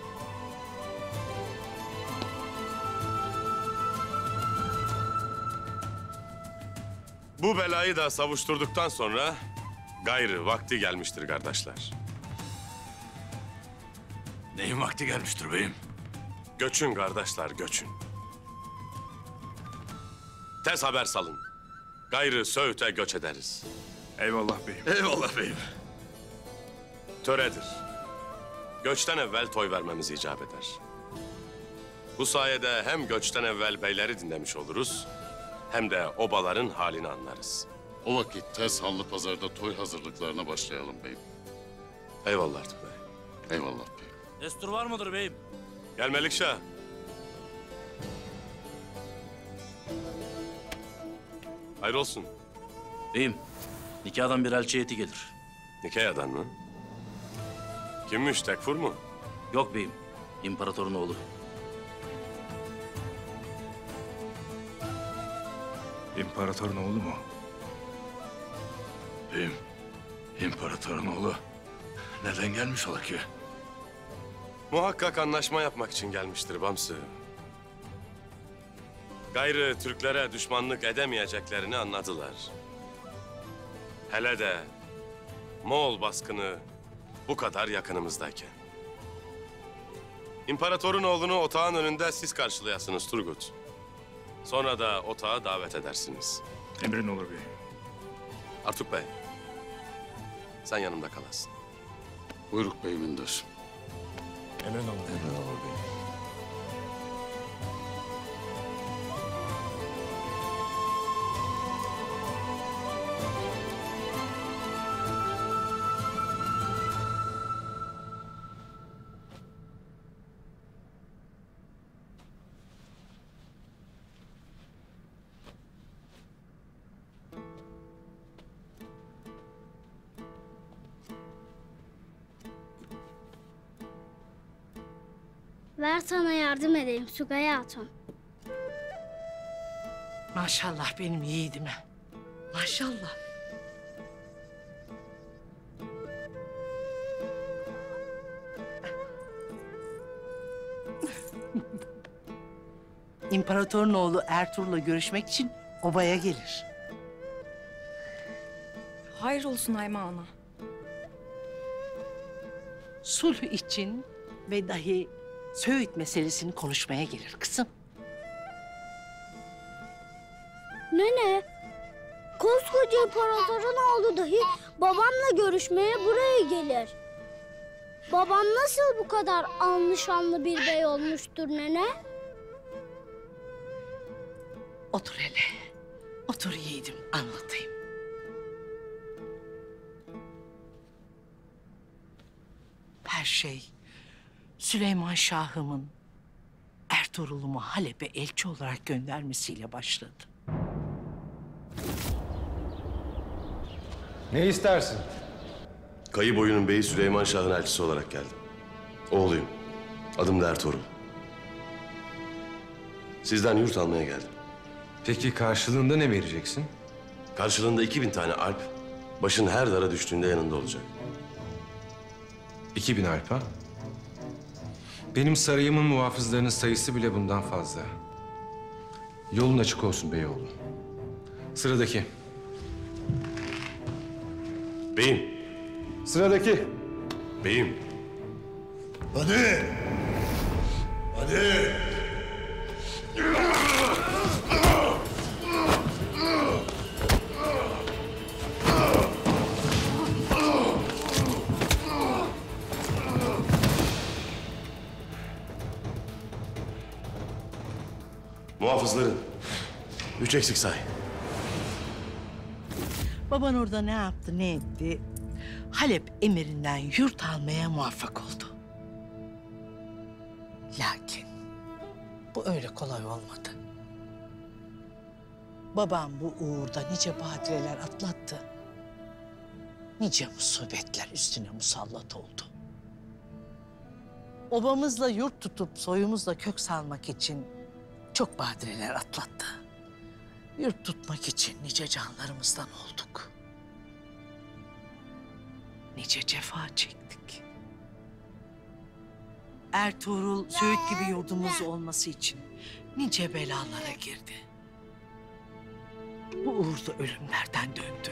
Bu belayı da savuşturduktan sonra gayrı vakti gelmiştir kardeşler. Neyin vakti gelmiştir beyim? Göçün kardeşler, göçün. Tez haber salın. Gayrı Söğüt'e göç ederiz. Eyvallah beyim. Eyvallah beyim. Töredir. Göçten evvel toy vermemiz icap eder. Bu sayede hem göçten evvel beyleri dinlemiş oluruz, hem de obaların halini anlarız. O vakit tez Hanlı Pazar'da toy hazırlıklarına başlayalım beyim. Eyvallah Artuk Bey. Eyvallah beyim. Destur var mıdır beyim? Gel Melikşah. Hayır olsun. Beyim, nikahdan bir elçi heyeti gelir. Nikahdan mı? Kimmiş, Tekfur mu? Yok beyim, imparatorun oğlu. İmparatorun oğlu mu? Beyim, imparatorun oğlu neden gelmiş ola ki? Muhakkak anlaşma yapmak için gelmiştir Bamsı. Gayrı Türklere düşmanlık edemeyeceklerini anladılar. Hele de Moğol baskını bu kadar yakınımızdayken. İmparatorun oğlunu otağın önünde siz karşılayasınız Turgut. Sonra da otağa davet edersiniz. Emrin olur beyim. Artuk Bey, sen yanımda kalasın. Buyruk beyimin dost. Emrin olur. Emrin olur beyim. Ver sana yardım edeyim Sugay Hatun. Maşallah benim yiğidime. Maşallah. İmparatorun oğlu Ertuğrul'la görüşmek için obaya gelir. Hayır olsun Ayma ana. Sulh için ve dahi Söğüt meselesini konuşmaya gelir kızım. Nene, koskoca imparatorun oğlu dahi babamla görüşmeye buraya gelir. Babam nasıl bu kadar anlı bir bey olmuştur nene? Otur hele. Otur yiğidim, anlatayım. Her şey Süleyman Şah'ımın Ertuğrul'umu Halep'e elçi olarak göndermesiyle başladı. Ne istersin? Kayı boyunun beyi Süleyman Şah'ın elçisi olarak geldim. Oğluyum. Adım da Ertuğrul. Sizden yurt almaya geldim. Peki karşılığında ne vereceksin? Karşılığında 2000 tane alp, başın her dara düştüğünde yanında olacak. 2000 alp ha? Benim sarayımın muhafızlarının sayısı bile bundan fazla. Yolun açık olsun beyoğlu. Sıradaki. Beyim. Sıradaki. Beyim. Hadi. Hadi. Muhafızların 3 eksik say. Baban orada ne yaptı, ne etti? Halep emirinden yurt almaya muvaffak oldu. Lakin bu öyle kolay olmadı. Babam bu uğurda nice badireler atlattı. Nice musibetler üstüne musallat oldu. Obamızla yurt tutup soyumuzla kök salmak için çok badireler atlattı. Yurt tutmak için nice canlarımızdan olduk. Nice cefa çektik. Ertuğrul, Söğüt gibi yurdumuz olması için nice belalara girdi. Bu uğurda ölümlerden döndü.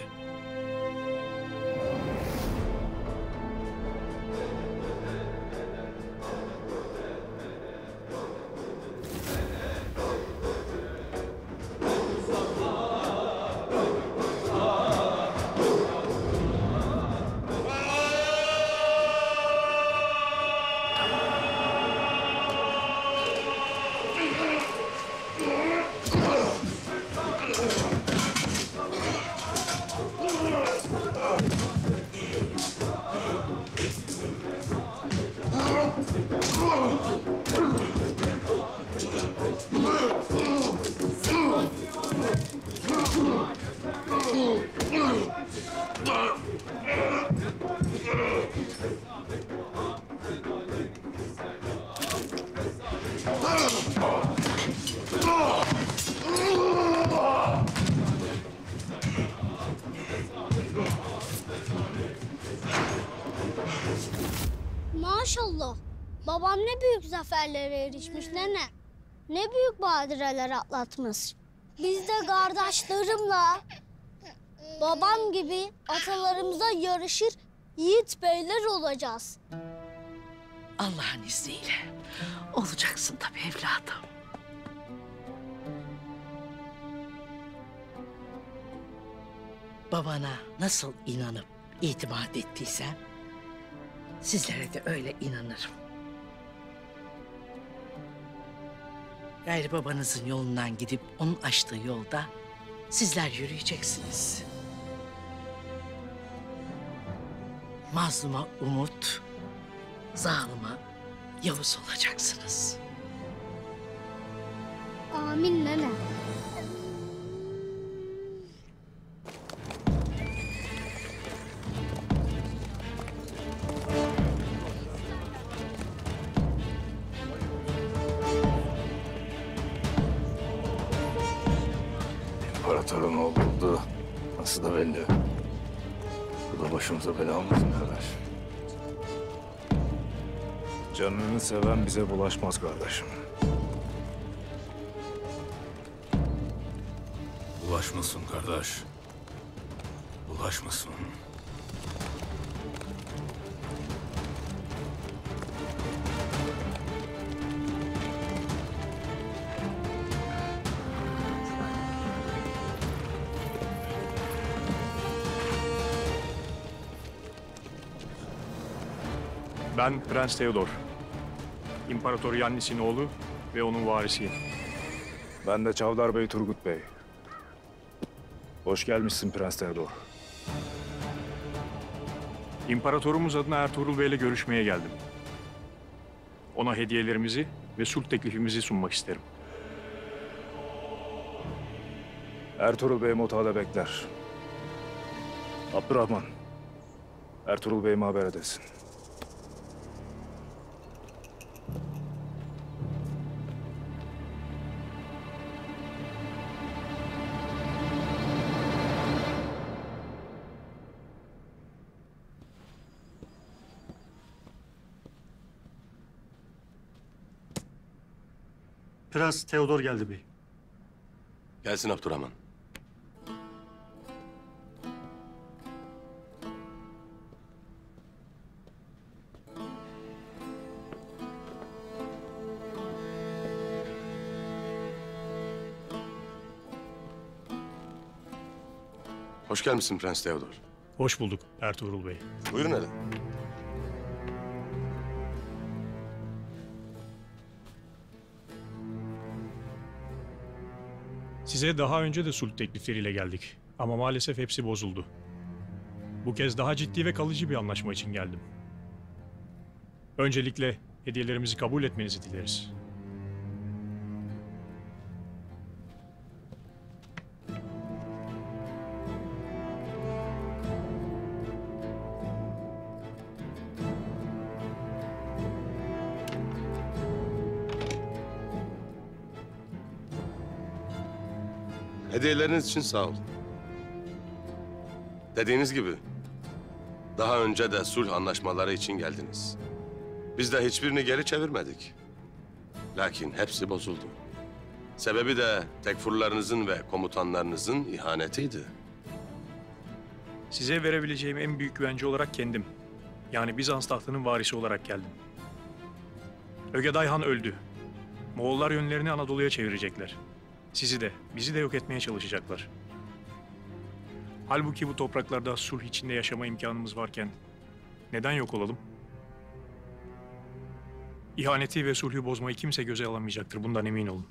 Maşallah. Babam ne büyük zaferlere erişmiş nene. Ne büyük badireler atlatmış. Biz de kardeşlerimle babam gibi atalarımıza yarışır yiğit beyler olacağız. Allah'ın izniyle olacaksın tabii evladım. Babana nasıl inanıp itimat ettiysen sizlere de öyle inanırım. Gayrı babanızın yolundan gidip onun açtığı yolda sizler yürüyeceksiniz. Mazluma umut, zalima Yavuz olacaksınız. Amin nene. İmparatorun oğlu oldu. Nasıl da belli. Bu da başımıza bela olmasın kardeş. Canını seven bize bulaşmaz kardeşim. Bulaşmasın kardeş. Bulaşmasın. Ben Prens Theodor. İmparator Yannis'in oğlu ve onun varisiyim. Ben de Çavdar Bey Turgut Bey. Hoş gelmişsin Prens Theodor. İmparatorumuz adına Ertuğrul Bey'le görüşmeye geldim. Ona hediyelerimizi ve sulh teklifimizi sunmak isterim. Ertuğrul Bey mutfağda bekler. Abdurrahman, Ertuğrul Bey'ime haber edesin. Prens Theodor geldi bey. Gelsin Abdurrahman. Hoş gelmişsin Prens Theodor. Hoş bulduk Ertuğrul Bey. Buyurun hele. Size daha önce de sulh teklifleriyle geldik. Ama maalesef hepsi bozuldu. Bu kez daha ciddi ve kalıcı bir anlaşma için geldim. Öncelikle hediyelerimizi kabul etmenizi dileriz. Hediyeleriniz için sağ olun. Dediğiniz gibi daha önce de sulh anlaşmaları için geldiniz. Biz de hiçbirini geri çevirmedik. Lakin hepsi bozuldu. Sebebi de tekfurlarınızın ve komutanlarınızın ihanetiydi. Size verebileceğim en büyük güvence olarak kendim. Yani Bizans tahtının varisi olarak geldim. Ögeday Han öldü. Moğollar yönlerini Anadolu'ya çevirecekler. Sizi de, bizi de yok etmeye çalışacaklar. Halbuki bu topraklarda sulh içinde yaşama imkanımız varken neden yok olalım? İhaneti ve sulhü bozmayı kimse göze alamayacaktır. Bundan emin olun.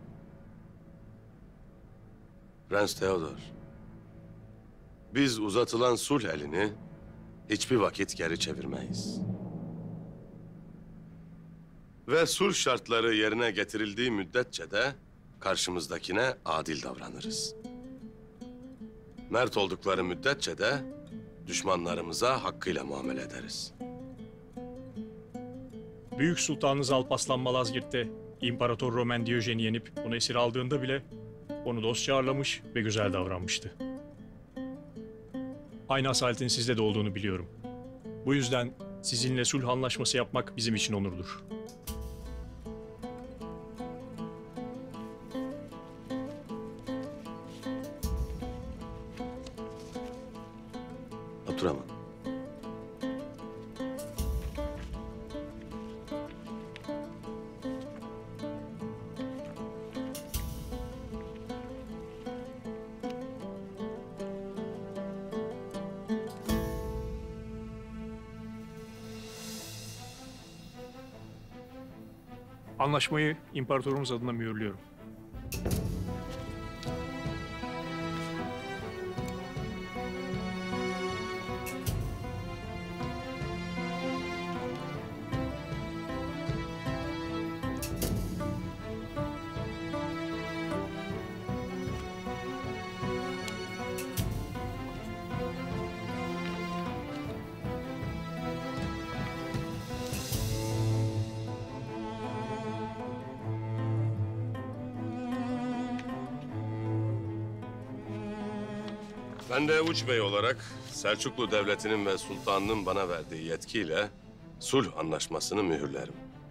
Prens Theodor, biz uzatılan sulh elini hiçbir vakit geri çevirmeyiz. Ve sulh şartları yerine getirildiği müddetçe de karşımızdakine adil davranırız. Mert oldukları müddetçe de düşmanlarımıza hakkıyla muamele ederiz. Büyük Sultanınız Alparslan Malazgirt'te İmparator Roman Diyojen'i yenip onu esir aldığında bile onu dostça ağırlamış ve güzel davranmıştı. Aynı asaletin sizde de olduğunu biliyorum. Bu yüzden sizinle sulh anlaşması yapmak bizim için onurdur. Abdurrahman. Anlaşmayı imparatorumuz adına mühürlüyorum. Ben de Uç Bey olarak Selçuklu Devleti'nin ve Sultan'ın bana verdiği yetkiyle sulh anlaşmasını mühürlerim.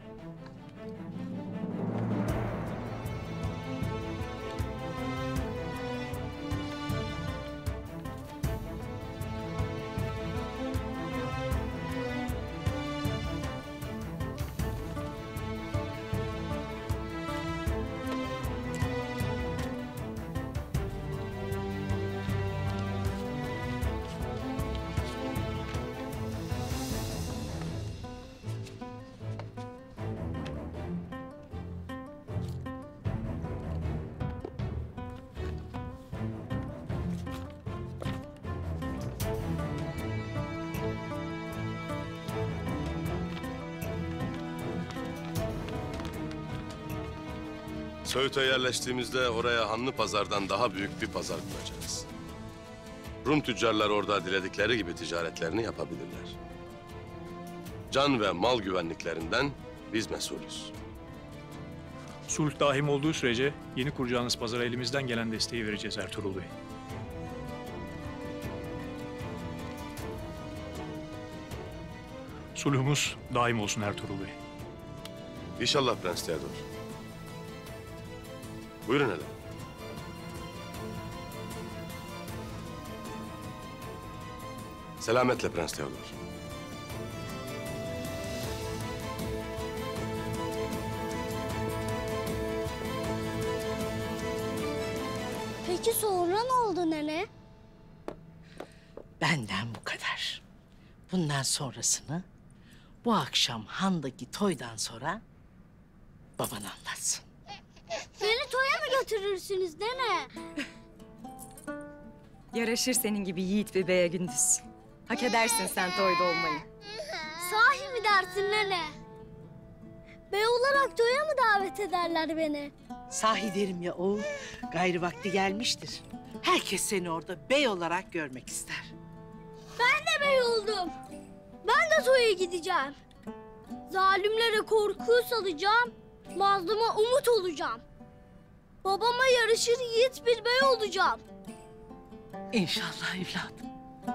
Söğüt'e yerleştiğimizde oraya Hanlı Pazar'dan daha büyük bir pazar kuracağız. Rum tüccarlar orada diledikleri gibi ticaretlerini yapabilirler. Can ve mal güvenliklerinden biz mesulüz. Sulh daim olduğu sürece yeni kuracağınız pazara elimizden gelen desteği vereceğiz Ertuğrul Bey. Sulhumuz daim olsun Ertuğrul Bey. İnşallah Prens Theodor. Buyurun hele. Selametle Prens Theodor. Peki sonra ne oldu nene? Benden bu kadar. Bundan sonrasını bu akşam handaki toydan sonra baban anlatsın. Beni toya mı götürürsünüz nene? Yaraşır senin gibi yiğit bir beye Gündüz. Hak edersin sen toyda olmayı. Sahi mi dersin nene? Bey olarak toya mı davet ederler beni? Sahi derim ya oğul, gayrı vakti gelmiştir. Herkes seni orada bey olarak görmek ister. Ben de bey oldum. Ben de toya gideceğim. Zalimlere korku salacağım. Mazluma umut olacağım. Babama yarışır yiğit bir bey olacağım. İnşallah evladım.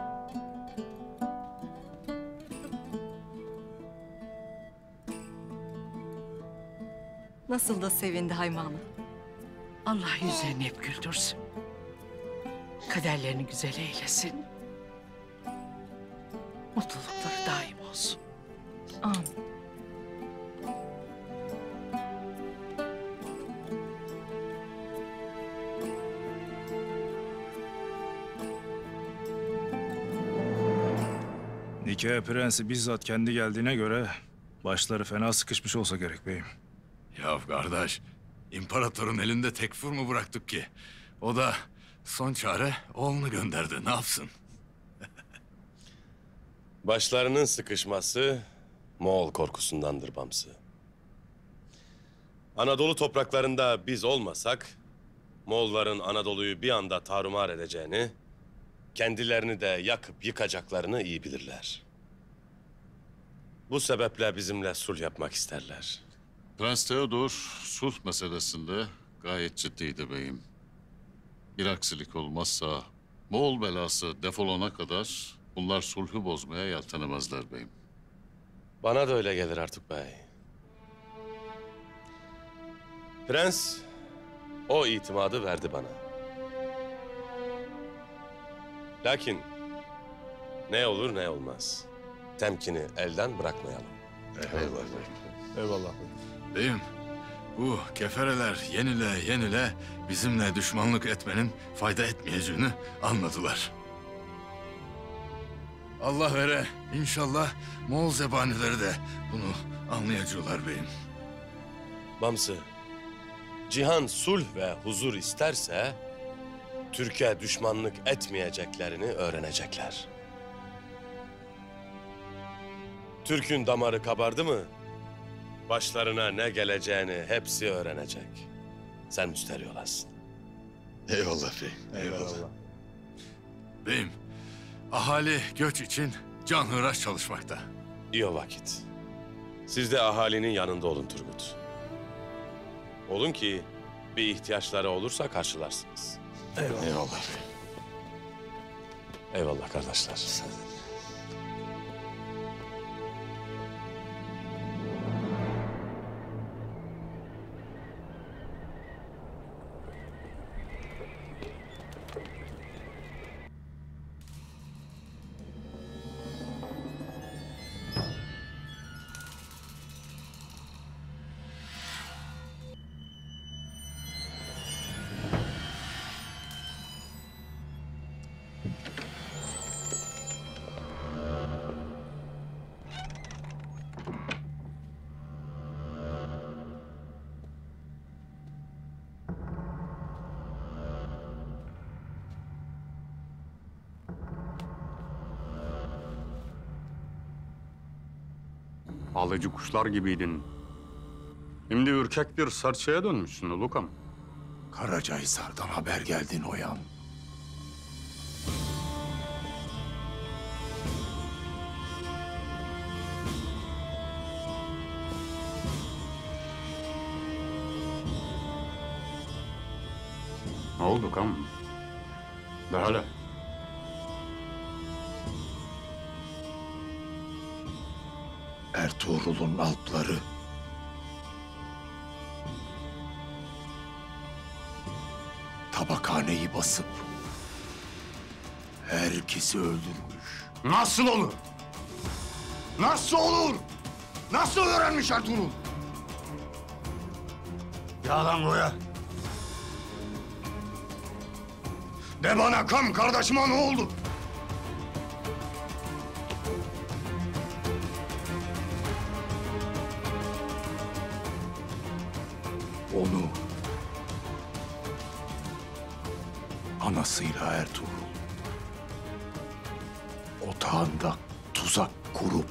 Nasıl da sevindi Hayma Hanım. Allah yüzlerini hep güldürsün. Kaderlerini güzel eylesin. Mutlulukları daim olsun. Amin. Nikah prensi bizzat kendi geldiğine göre başları fena sıkışmış olsa gerek beyim. Ya kardeş, imparatorun elinde tekfur mu bıraktık ki? O da son çare oğlunu gönderdi. Ne yapsın? Başlarının sıkışması Moğol korkusundandır Bamsı. Anadolu topraklarında biz olmasak Moğolların Anadolu'yu bir anda tarumar edeceğini kendilerini de yakıp yıkacaklarını iyi bilirler. Bu sebeple bizimle sulh yapmak isterler. Prens Theodor sulh meselesinde gayet ciddiydi beyim. Bir aksilik olmazsa Moğol belası defolana kadar bunlar sulhü bozmaya yeltenemezler beyim. Bana da öyle gelir Artuk Bey. Prens o itimadı verdi bana. Lakin ne olur ne olmaz. Temkini elden bırakmayalım. Eyvallah. Eyvallah. Beyim, bu kefereler yenile bizimle düşmanlık etmenin fayda etmeyeceğini anladılar. Allah vere inşallah Moğol zebanileri de bunu anlayacaklar beyim. Bamsı, cihan sulh ve huzur isterse Türkiye düşmanlık etmeyeceklerini öğrenecekler. Türk'ün damarı kabardı mı başlarına ne geleceğini hepsi öğrenecek. Sen müsterih olasın. Eyvallah beyim. Eyvallah. Beyim, ahali göç için canhıraş çalışmakta. İyi o vakit. Siz de ahalinin yanında olun Turgut. Olun ki bir ihtiyaçları olursa karşılarsınız. Eyvallah. Eyvallah beyim. Eyvallah kardeşler. Alıcı kuşlar gibiydin. Şimdi ürkek bir serçeye dönmüşsün Ulukam. Karacahisar'dan haber geldi Noyan. Ne oldu kam? De hele. Ertuğrul'un alpları tabakhaneyi basıp herkesi öldürmüş. Nasıl olur? Nasıl olur? Nasıl öğrenmiş Ertuğrul? Yalan Goya. De bana kam kardeşime ne oldu? Onu anasıyla Ertuğrul otağında tuzak kurup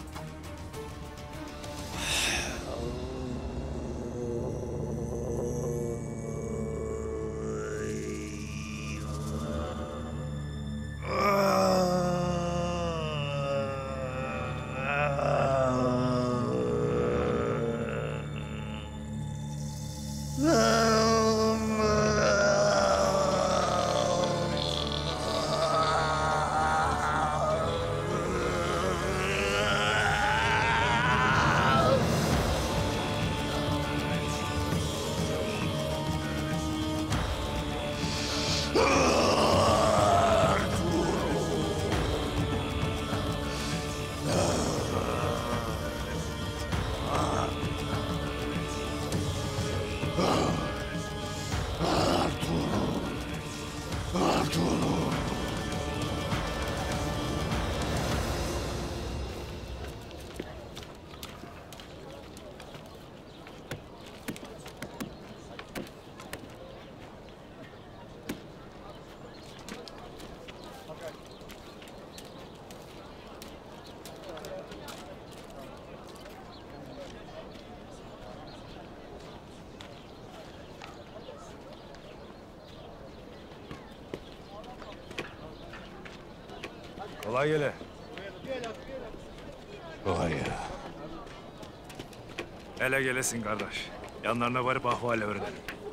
Kolay gele. Kolay gele. Hele gelesin kardeş. Yanlarına varıp ahval öğrenelim.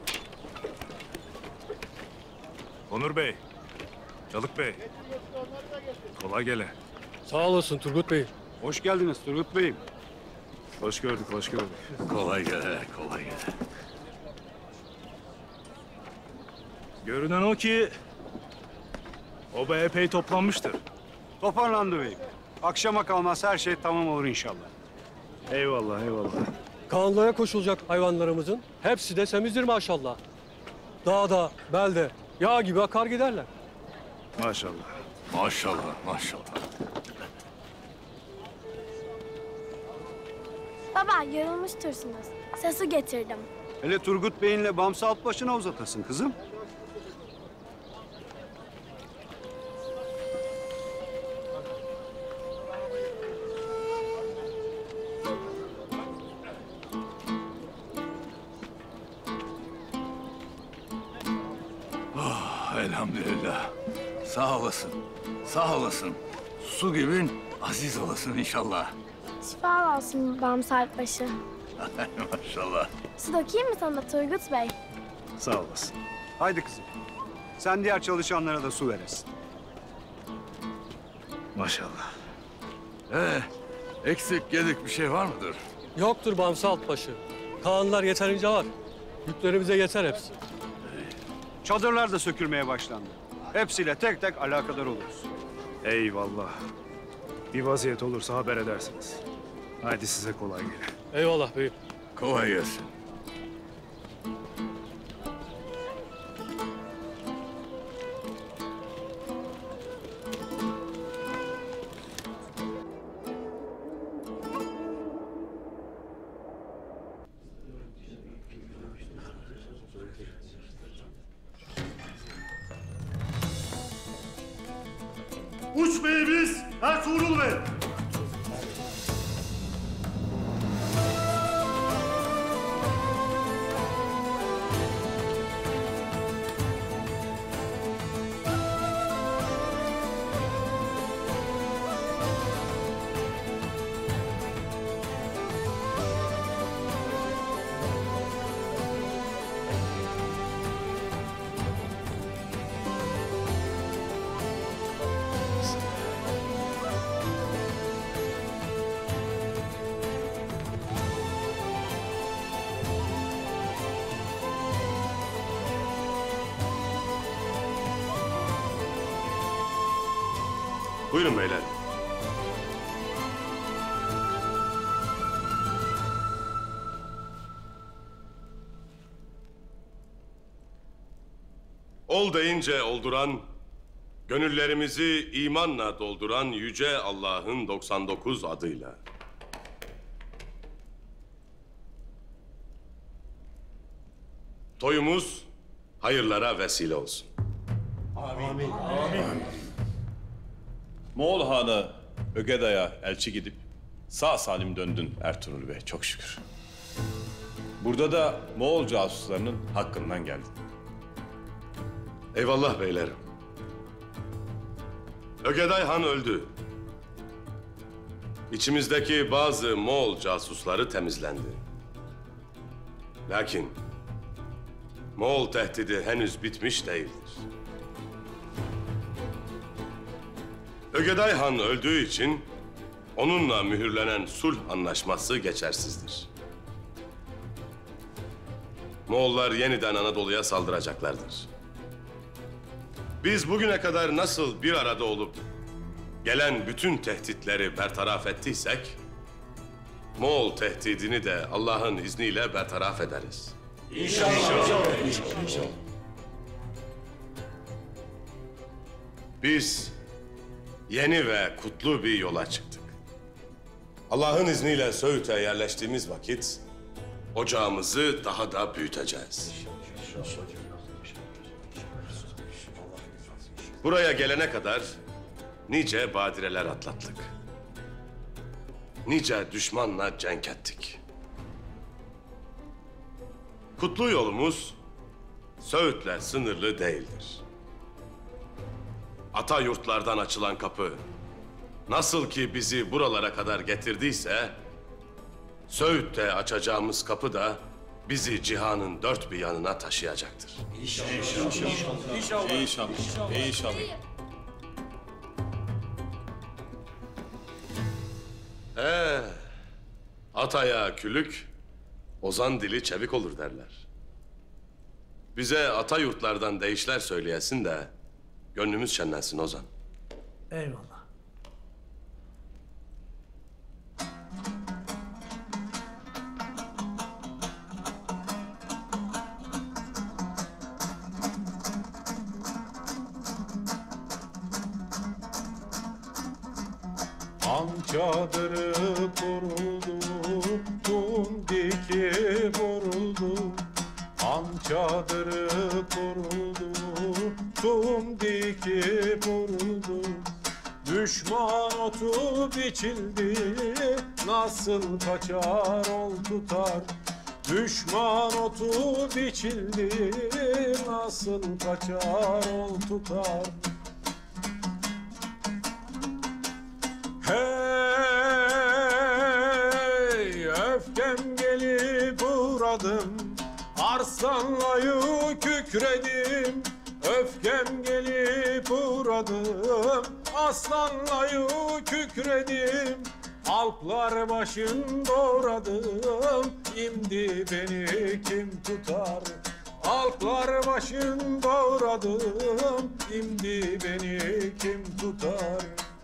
Onur Bey, Çalık Bey. Kolay gele. Sağ olasın Turgut Bey. Hoş geldiniz Turgut Bey'im. Hoş gördük, hoş gördük. Kolay gele, kolay gele. Görünen o ki oba epey toplanmıştır. Toparlandı beyim. Akşama kalmaz her şey tamam olur inşallah. Eyvallah, eyvallah. Kanunlara koşulacak hayvanlarımızın hepsi de semizdir maşallah. Dağda, belde, yağ gibi akar giderler. Maşallah. Maşallah, maşallah. Baba yorulmuştursunuz. Sesi getirdim. Hele Turgut Bey'inle Bamsı alt başına uzatasın kızım. Oh, elhamdülillah. Sağ olasın, sağ olasın. Su gibin aziz olasın inşallah. Şifa olsun babam Sarpbaşı. Maşallah. Su dökeyim mi sana Turgut Bey? Sağ olasın. Haydi kızım. Sen diğer çalışanlara da su veresin. Maşallah. Eksik gedik bir şey var mıdır? Yoktur Bamsı Altbaşı. Kanunlar yeterince var. Yüklerimize yeter hepsi. Çadırlar da sökülmeye başlandı. Hepsiyle tek tek alakadar oluruz. Eyvallah. Bir vaziyet olursa haber edersiniz. Haydi size kolay gele. Eyvallah beyim. Kolay gelsin. Uç beyimiz Ertuğrul Bey. Buyurun beyler. Ol deyince olduran, gönüllerimizi imanla dolduran Yüce Allah'ın 99 adıyla. Toyumuz hayırlara vesile olsun. Amin. Moğol Hanı Ögeday'a elçi gidip sağ salim döndün Ertuğrul Bey, çok şükür. Burada da Moğol casuslarının hakkından geldin. Eyvallah beyler. Ögeday Han öldü. İçimizdeki bazı Moğol casusları temizlendi. Lakin Moğol tehdidi henüz bitmiş değildir. Ögeday Han öldüğü için onunla mühürlenen sulh anlaşması geçersizdir. Moğollar yeniden Anadolu'ya saldıracaklardır. Biz bugüne kadar nasıl bir arada olup gelen bütün tehditleri bertaraf ettiysek, Moğol tehdidini de Allah'ın izniyle bertaraf ederiz. İnşallah. Biz yeni ve kutlu bir yola çıktık. Allah'ın izniyle Söğüt'e yerleştiğimiz vakit ocağımızı daha da büyüteceğiz. Buraya gelene kadar nice badireler atlattık. Nice düşmanla cenk ettik. Kutlu yolumuz Söğüt'le sınırlı değildir. Ata yurtlardan açılan kapı nasıl ki bizi buralara kadar getirdiyse, Söğüt'te açacağımız kapı da bizi cihanın dört bir yanına taşıyacaktır. İnşallah. İnşallah. At ayağı külük, ozan dili çevik olur derler. Bize ata yurtlardan deyişler söyleyesin de gönlümüz şenlensin Ozan. Eyvallah. Han çadırı kuruldu, kum diki vuruldu. Han çadırı kuruldu, tum diki vuruldu. Düşman otu biçildi, nasıl kaçar ol tutar. Düşman otu biçildi, nasıl kaçar ol tutar. Hey, öfkem gelip uğradım, arslanlayı kükredim. Öfkem gelip uğradım, aslanlayı kükredim. Alplar başın doğradım, imdi beni kim tutar? Alplar başın doğradım, imdi beni kim tutar?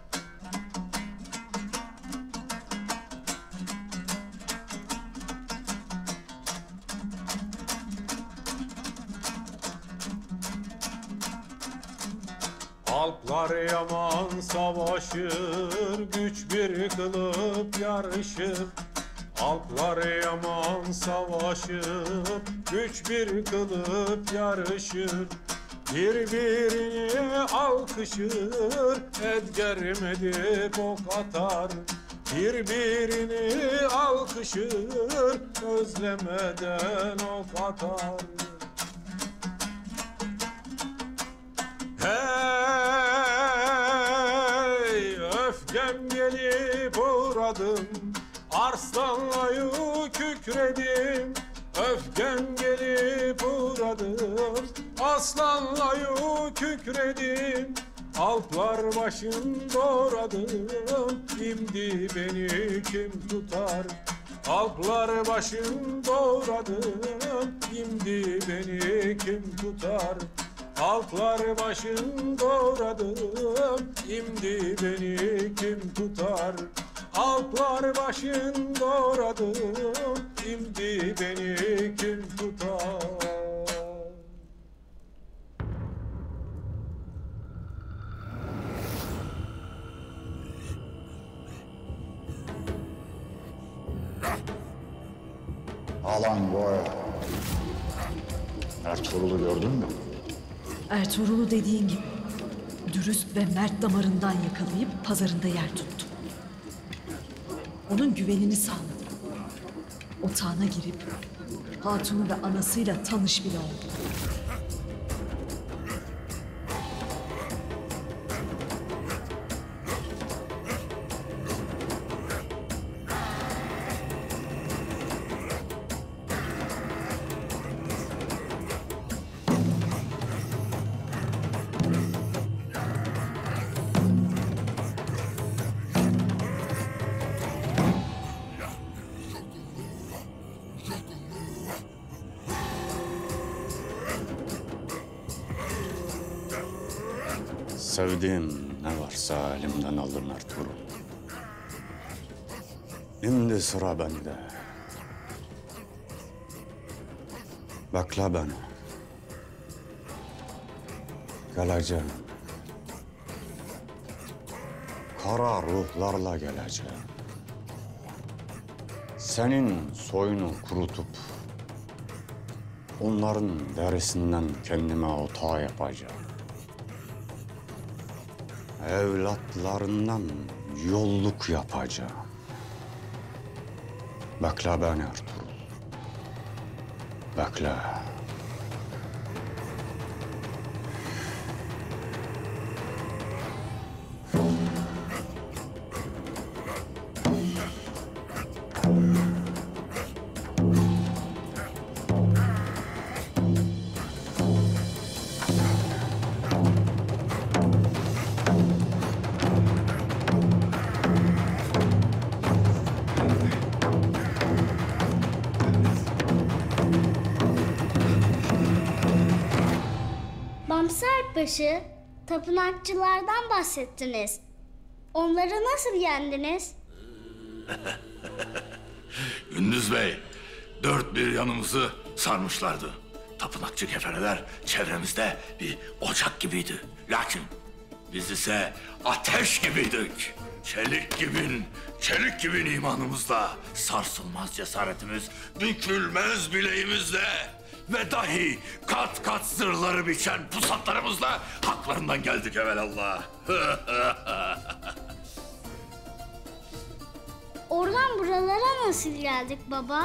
Alplar yaman savaşır, güç bir kılıp yarışır. Alplar yaman savaşır, güç bir kılıp yarışır. Birbirini alkışır, edgermedip ok atar. Birbirini alkışır, özlemeden ok atar. Hey, öfkem gelip uğradım, arslanlayı kükredim. Öfkem gelip uğradım, aslanlayı kükredim. Alplar başın doğradım, imdi beni kim tutar? Alplar başın doğradım, imdi beni kim tutar? Alplar başın doğradım, imdi beni kim tutar? Alplar başın doğradım, imdi beni kim tutar? Alan boy. Ertuğrul'u gördün mü? Ertuğrul'u dediğin gibi dürüst ve mert damarından yakalayıp pazarında yer tuttum. Onun güvenini sağladım. Otağına girip hatunu ve anasıyla tanış bile oldum. Sevdiğim ne varsa elimden aldım Ertuğrul. Şimdi sıra bende. Bekle beni. Geleceğim. Kara ruhlarla geleceğim. Senin soyunu kurutup onların derisinden kendime otağı yapacağım. Evlatlarından yolluk yapacağım. Bekle beni Ertuğrul. Bekle. Bekbaşı, tapınakçılardan bahsettiniz. Onları nasıl yendiniz? Gündüz Bey, dört bir yanımızı sarmışlardı. Tapınakçı kefereler çevremizde bir ocak gibiydi. Lakin biz ise ateş gibiydik. Çelik gibi imanımızla, sarsılmaz cesaretimiz, bükülmez bileğimizle ve dahi kat kat zırhları biçen pusatlarımızla haklarından geldik evelallah. Oradan buralara nasıl geldik baba?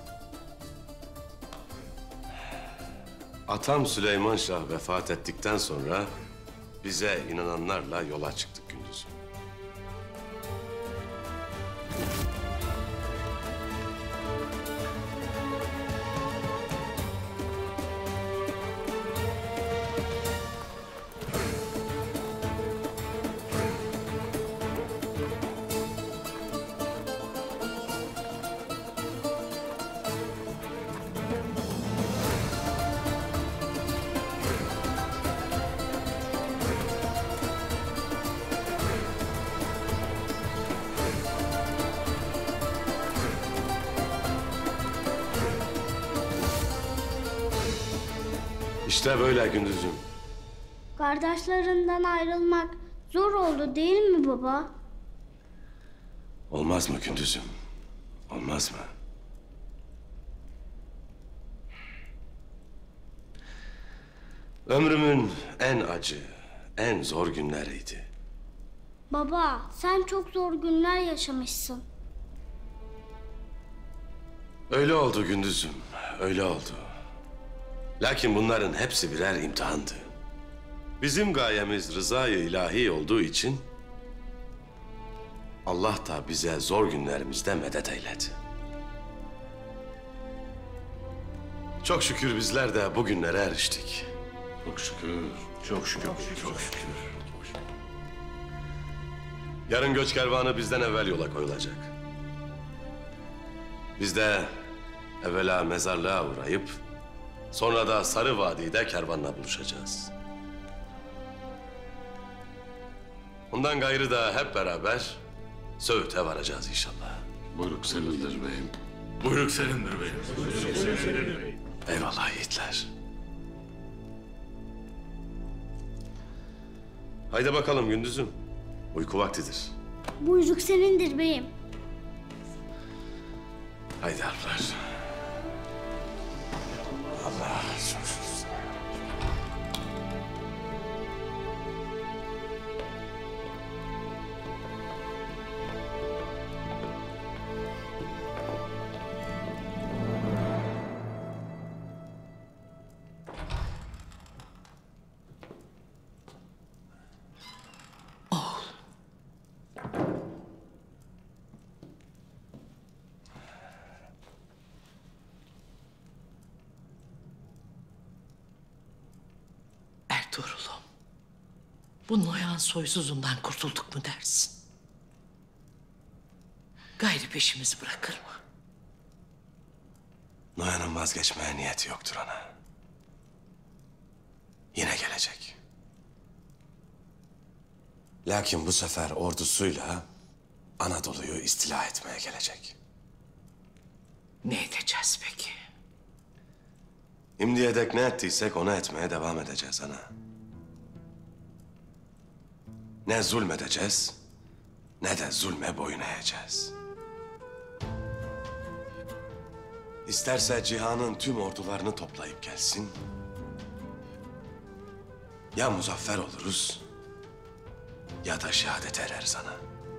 Atam Süleyman Şah vefat ettikten sonra bize inananlarla yola çıktık Gündüz. İşte böyle Gündüz'üm. Kardeşlerinden ayrılmak zor oldu değil mi baba? Olmaz mı Gündüz'üm? Olmaz mı? Ömrümün en acı, en zor günleriydi. Baba, sen çok zor günler yaşamışsın. Öyle oldu Gündüz'üm, öyle oldu. Lakin bunların hepsi birer imtihandı. Bizim gayemiz rızayı ilahi olduğu için Allah da bize zor günlerimizde medet eyledi. Çok şükür bizler de bu günlere eriştik. Çok şükür, çok şükür, çok şükür. Yarın göç kervanı bizden evvel yola koyulacak. Biz de evvela mezarlığa uğrayıp sonra da Sarı Vadi'de kervanla buluşacağız. Bundan gayrı da hep beraber Söğüt'e varacağız inşallah. Buyruk senindir beyim. Buyruk senindir beyim. Eyvallah yiğitler. Haydi bakalım Gündüz'üm. Uyku vaktidir. Buyruk senindir beyim. Haydi harplar. Allah şükür. Ertuğrul'um, bu Noyan soysuzundan kurtulduk mu dersin? Gayrı peşimizi bırakır mı? Noyan'ın vazgeçmeye niyeti yoktur ana. Yine gelecek. Lakin bu sefer ordusuyla Anadolu'yu istila etmeye gelecek. Ne edeceğiz peki? Şimdiye dek ne ettiysek onu etmeye devam edeceğiz ana. Ne zulmedeceğiz, ne de zulme boyun eğeceğiz. İsterse cihanın tüm ordularını toplayıp gelsin, ya muzaffer oluruz, ya da şehadet ereriz ana.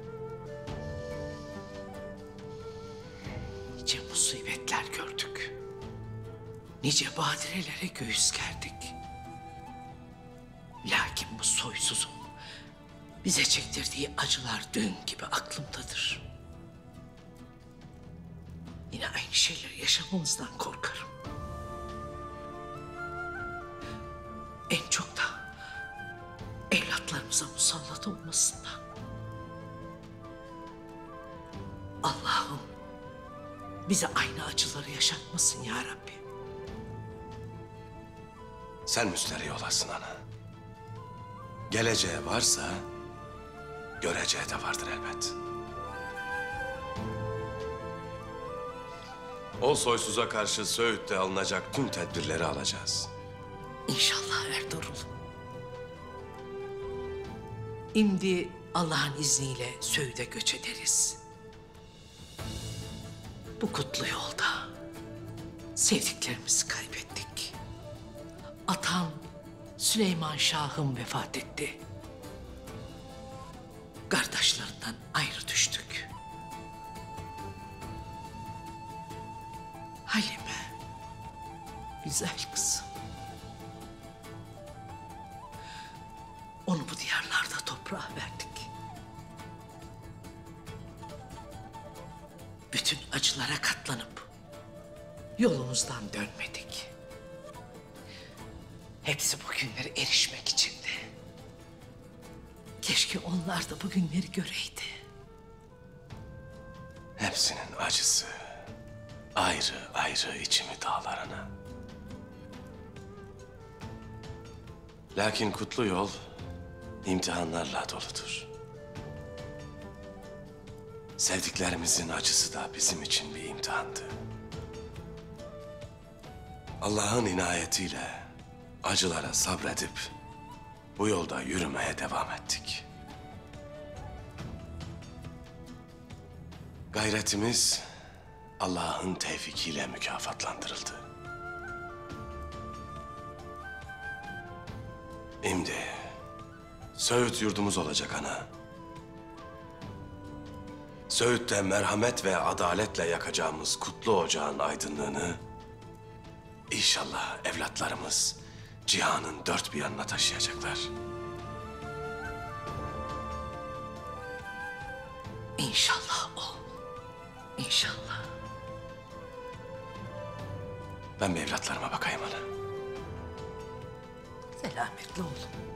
Nice musibetler gördük. Nice badirelere göğüs gerdik. Lakin bu soysuzun bize çektirdiği acılar dün gibi aklımdadır. Yine aynı şeyleri yaşamamızdan korkarım. En çok da evlatlarımıza musallat olmasından. Allah'ım bize aynı acıları yaşatmasın ya Rabbi. Sen müsterih olasın ana. geleceği varsa göreceği de vardır elbet. O soysuza karşı Söğüt'te alınacak tüm tedbirleri alacağız. İnşallah Ertuğrul. Şimdi Allah'ın izniyle Söğüt'e göç ederiz. Bu kutlu yolda sevdiklerimizi kaybettik. Atam Süleyman Şah'ım vefat etti. Kardeşlerinden ayrı düştük. Halime, güzel kızım. Onu bu diyarlarda toprağa verdik. Bütün acılara katlanıp yolumuzdan dönmedik. Hepsi bu günlere erişmek içindi. Keşke onlar da bu günleri göreydi. Hepsinin acısı ayrı ayrı içimi dağlarına. Lakin kutlu yol imtihanlarla doludur. Sevdiklerimizin acısı da bizim için bir imtihandı. Allah'ın inayetiyle acılara sabredip bu yolda yürümeye devam ettik. Gayretimiz Allah'ın tevfikiyle mükafatlandırıldı. Şimdi Söğüt yurdumuz olacak ana. Söğüt'te merhamet ve adaletle yakacağımız kutlu ocağın aydınlığını İnşallah evlatlarımız cihanın dört bir yanına taşıyacaklar. İnşallah o. İnşallah. Ben bir evlatlarıma bakayım ana. Selametle oğlum.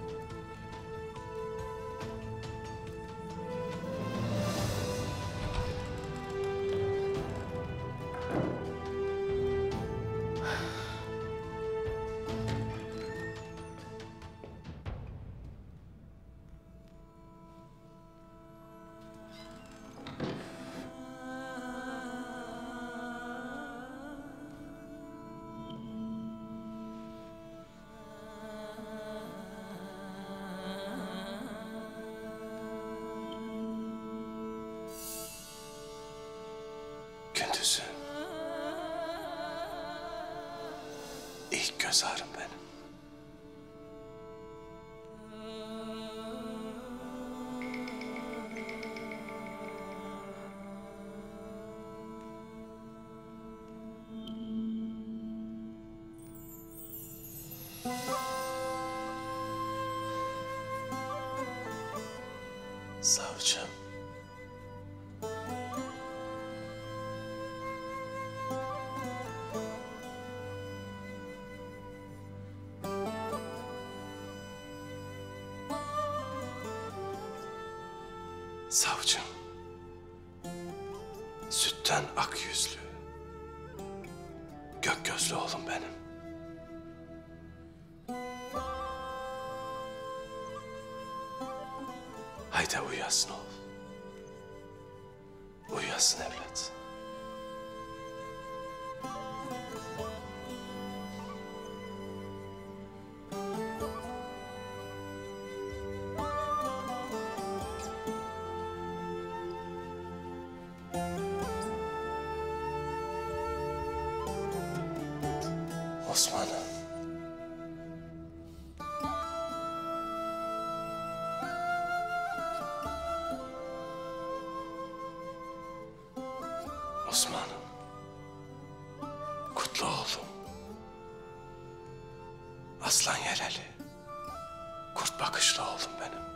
Gündüz'ü. İlk göz ağrım benim. Savcım. Savcım. Sütten ak yüzlü. Gök gözlü oğlum benim. Haydi uyuyasın oğul. Uyuyasın evlat. Osman'ım. Osman'ım. Kutlu oğlum. Aslan yeleli. Kurt bakışlı oğlum benim.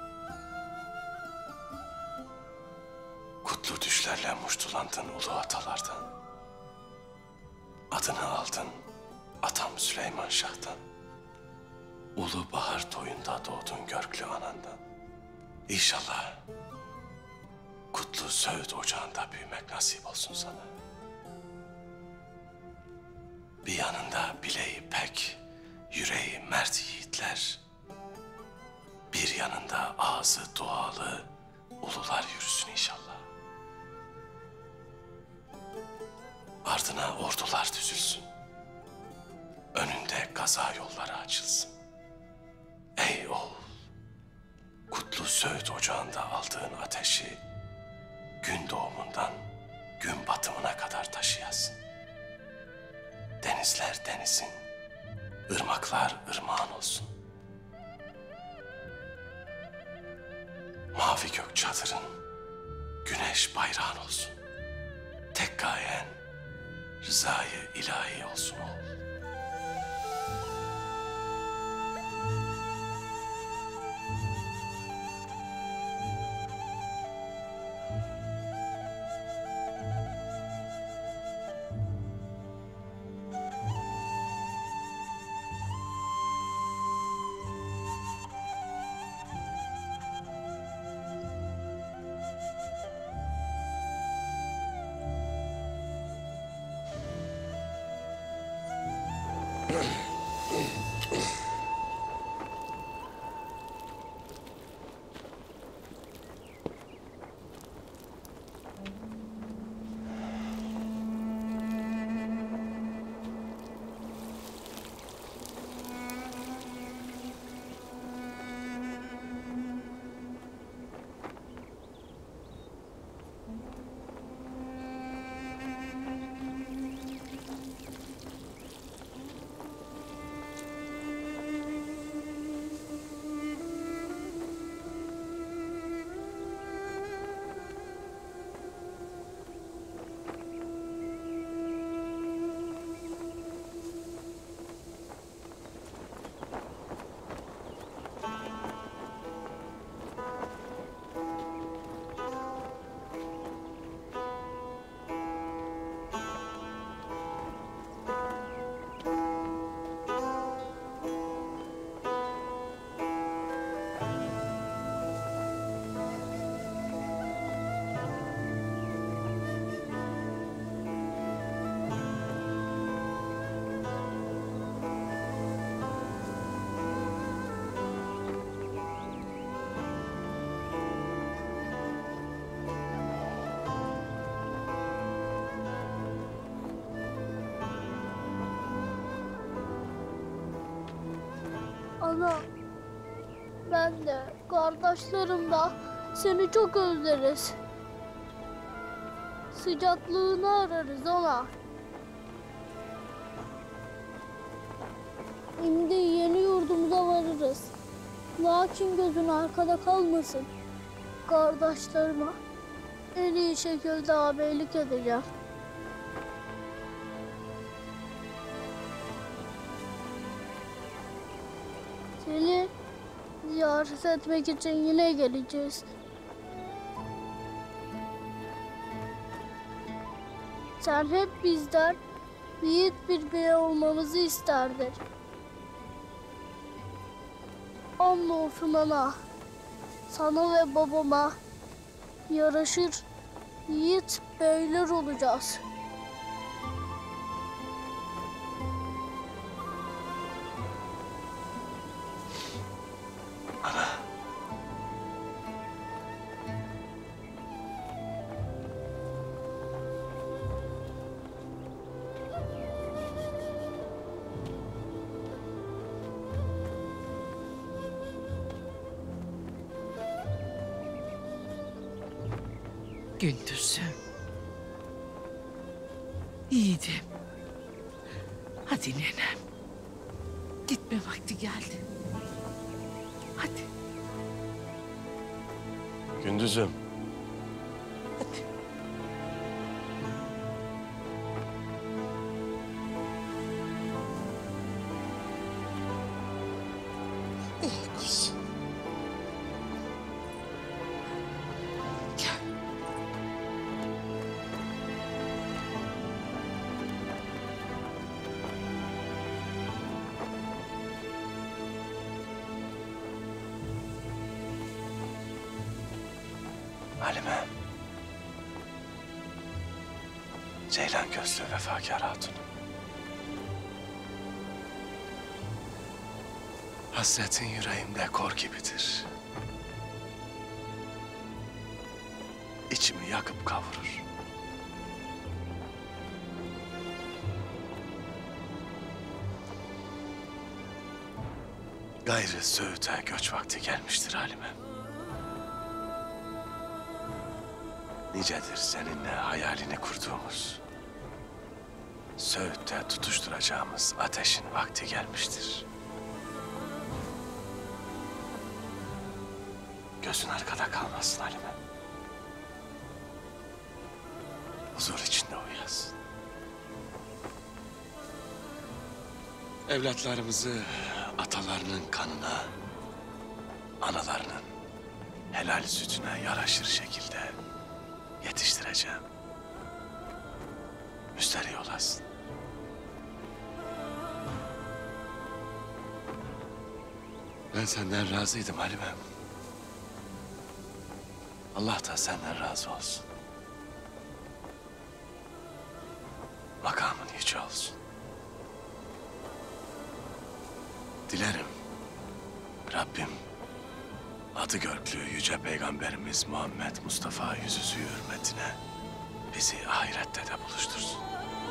Kutlu düşlerle muştulandın ulu atalardan. Adını aldın atam Süleyman Şah'tan. Ulu bahar toyunda doğdun görklü anandan. İnşallah kutlu Söğüt ocağında büyümek nasip olsun sana. Bir yanında bileği pek, yüreği mert yiğitler. bir yanında ağzı dualı ulular yürüsün inşallah. Ardına ordular düzülsün. Önünde gaza yolları açılsın. Ey oğul, kutlu Söğüt ocağında aldığın ateşi gün doğumundan gün batımına kadar taşıyasın. Denizler denizin, ırmaklar ırmağın olsun. Mavi gök çadırın, güneş bayrağın olsun. Tek gayen rızayı ilahi olsun oğul. Ana, ben de, kardeşlerim de seni çok özleriz. Sıcaklığını ararız ana. Şimdi yeni yurdumuza varırız. Lakin gözün arkada kalmasın. Kardeşlerime en iyi şekilde ağabeylik edeceğim. Seni ziyaret etmek için yine geleceğiz. Sen hep bizden yiğit bir bey olmamızı isterdin. Andolsun ana, sana ve babama yaraşır yiğit beyler olacağız. Gündüz'üm. Yiğidim. Hadi nenem. Gitme vakti geldi. Hadi. Gündüz'üm. Kuzum. Halime. Ceylan gözlü vefakar hatun. Hasretin yüreğimde kor gibidir. İçimi yakıp kavurur. Gayrı Söğüt'e göç vakti gelmiştir Halime. Nicedir seninle hayalini kurduğumuz, Söğüt'te tutuşturacağımız ateşin vakti gelmiştir. Gözün arkada kalmasın Halime. Huzur içinde uyuyasın. Evlatlarımızı atalarının kanına, analarının helal sütüne yaraşır şekilde yetiştireceğim. Müsterih olasın. Ben senden razıydım Halimem. Allah da senden razı olsun. Makamın yüce olsun. Dilerim Rabbim adı görklü yüce peygamberimiz Muhammed Mustafa yüzüzü hürmetine bizi ahirette de buluştursun.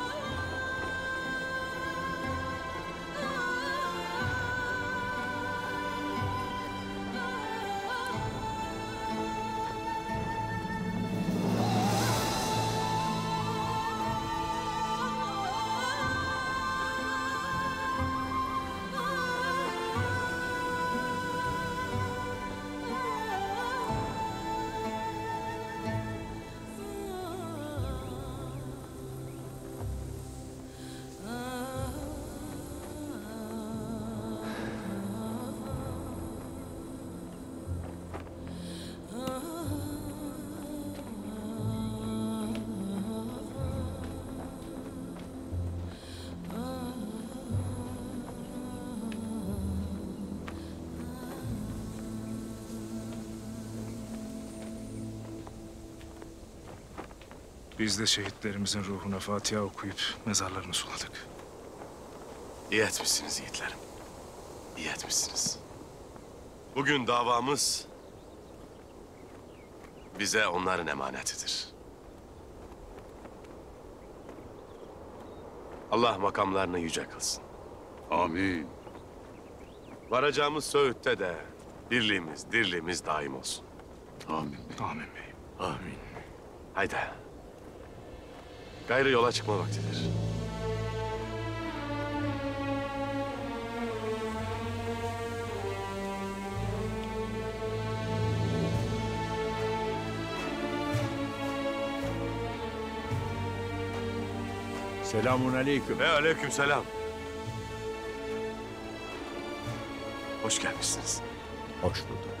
Biz de şehitlerimizin ruhuna Fatiha okuyup mezarlarını suladık. İyi etmişsiniz yiğitlerim. İyi etmişsiniz. Bugün davamız bize onların emanetidir. Allah makamlarını yüce kılsın. Amin. Varacağımız Söğüt'te de birliğimiz, dirliğimiz daim olsun. Amin. Amin beyim. Amin. Haydi. Gayrı yola çıkma vaktidir. Selamun aleyküm. Ve aleyküm selam. Hoş gelmişsiniz. Hoş bulduk.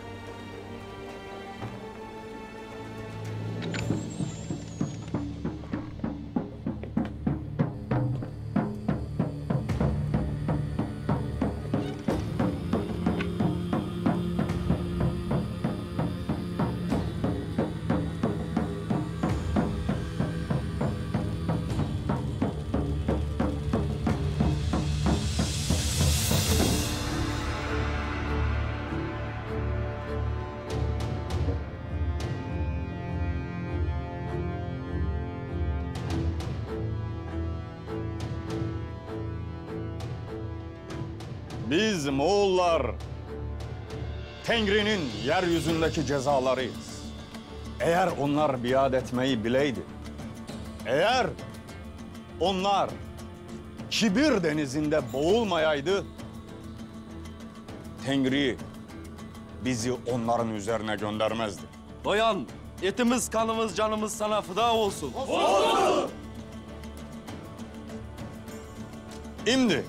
Biz Moğollar Tengri'nin yeryüzündeki cezalarıyız. Eğer onlar biat etmeyi bileydi, eğer onlar kibir denizinde boğulmayaydı, Tengri bizi onların üzerine göndermezdi. Doyan, etimiz, kanımız, canımız sana fıda olsun. Olsun! Şimdi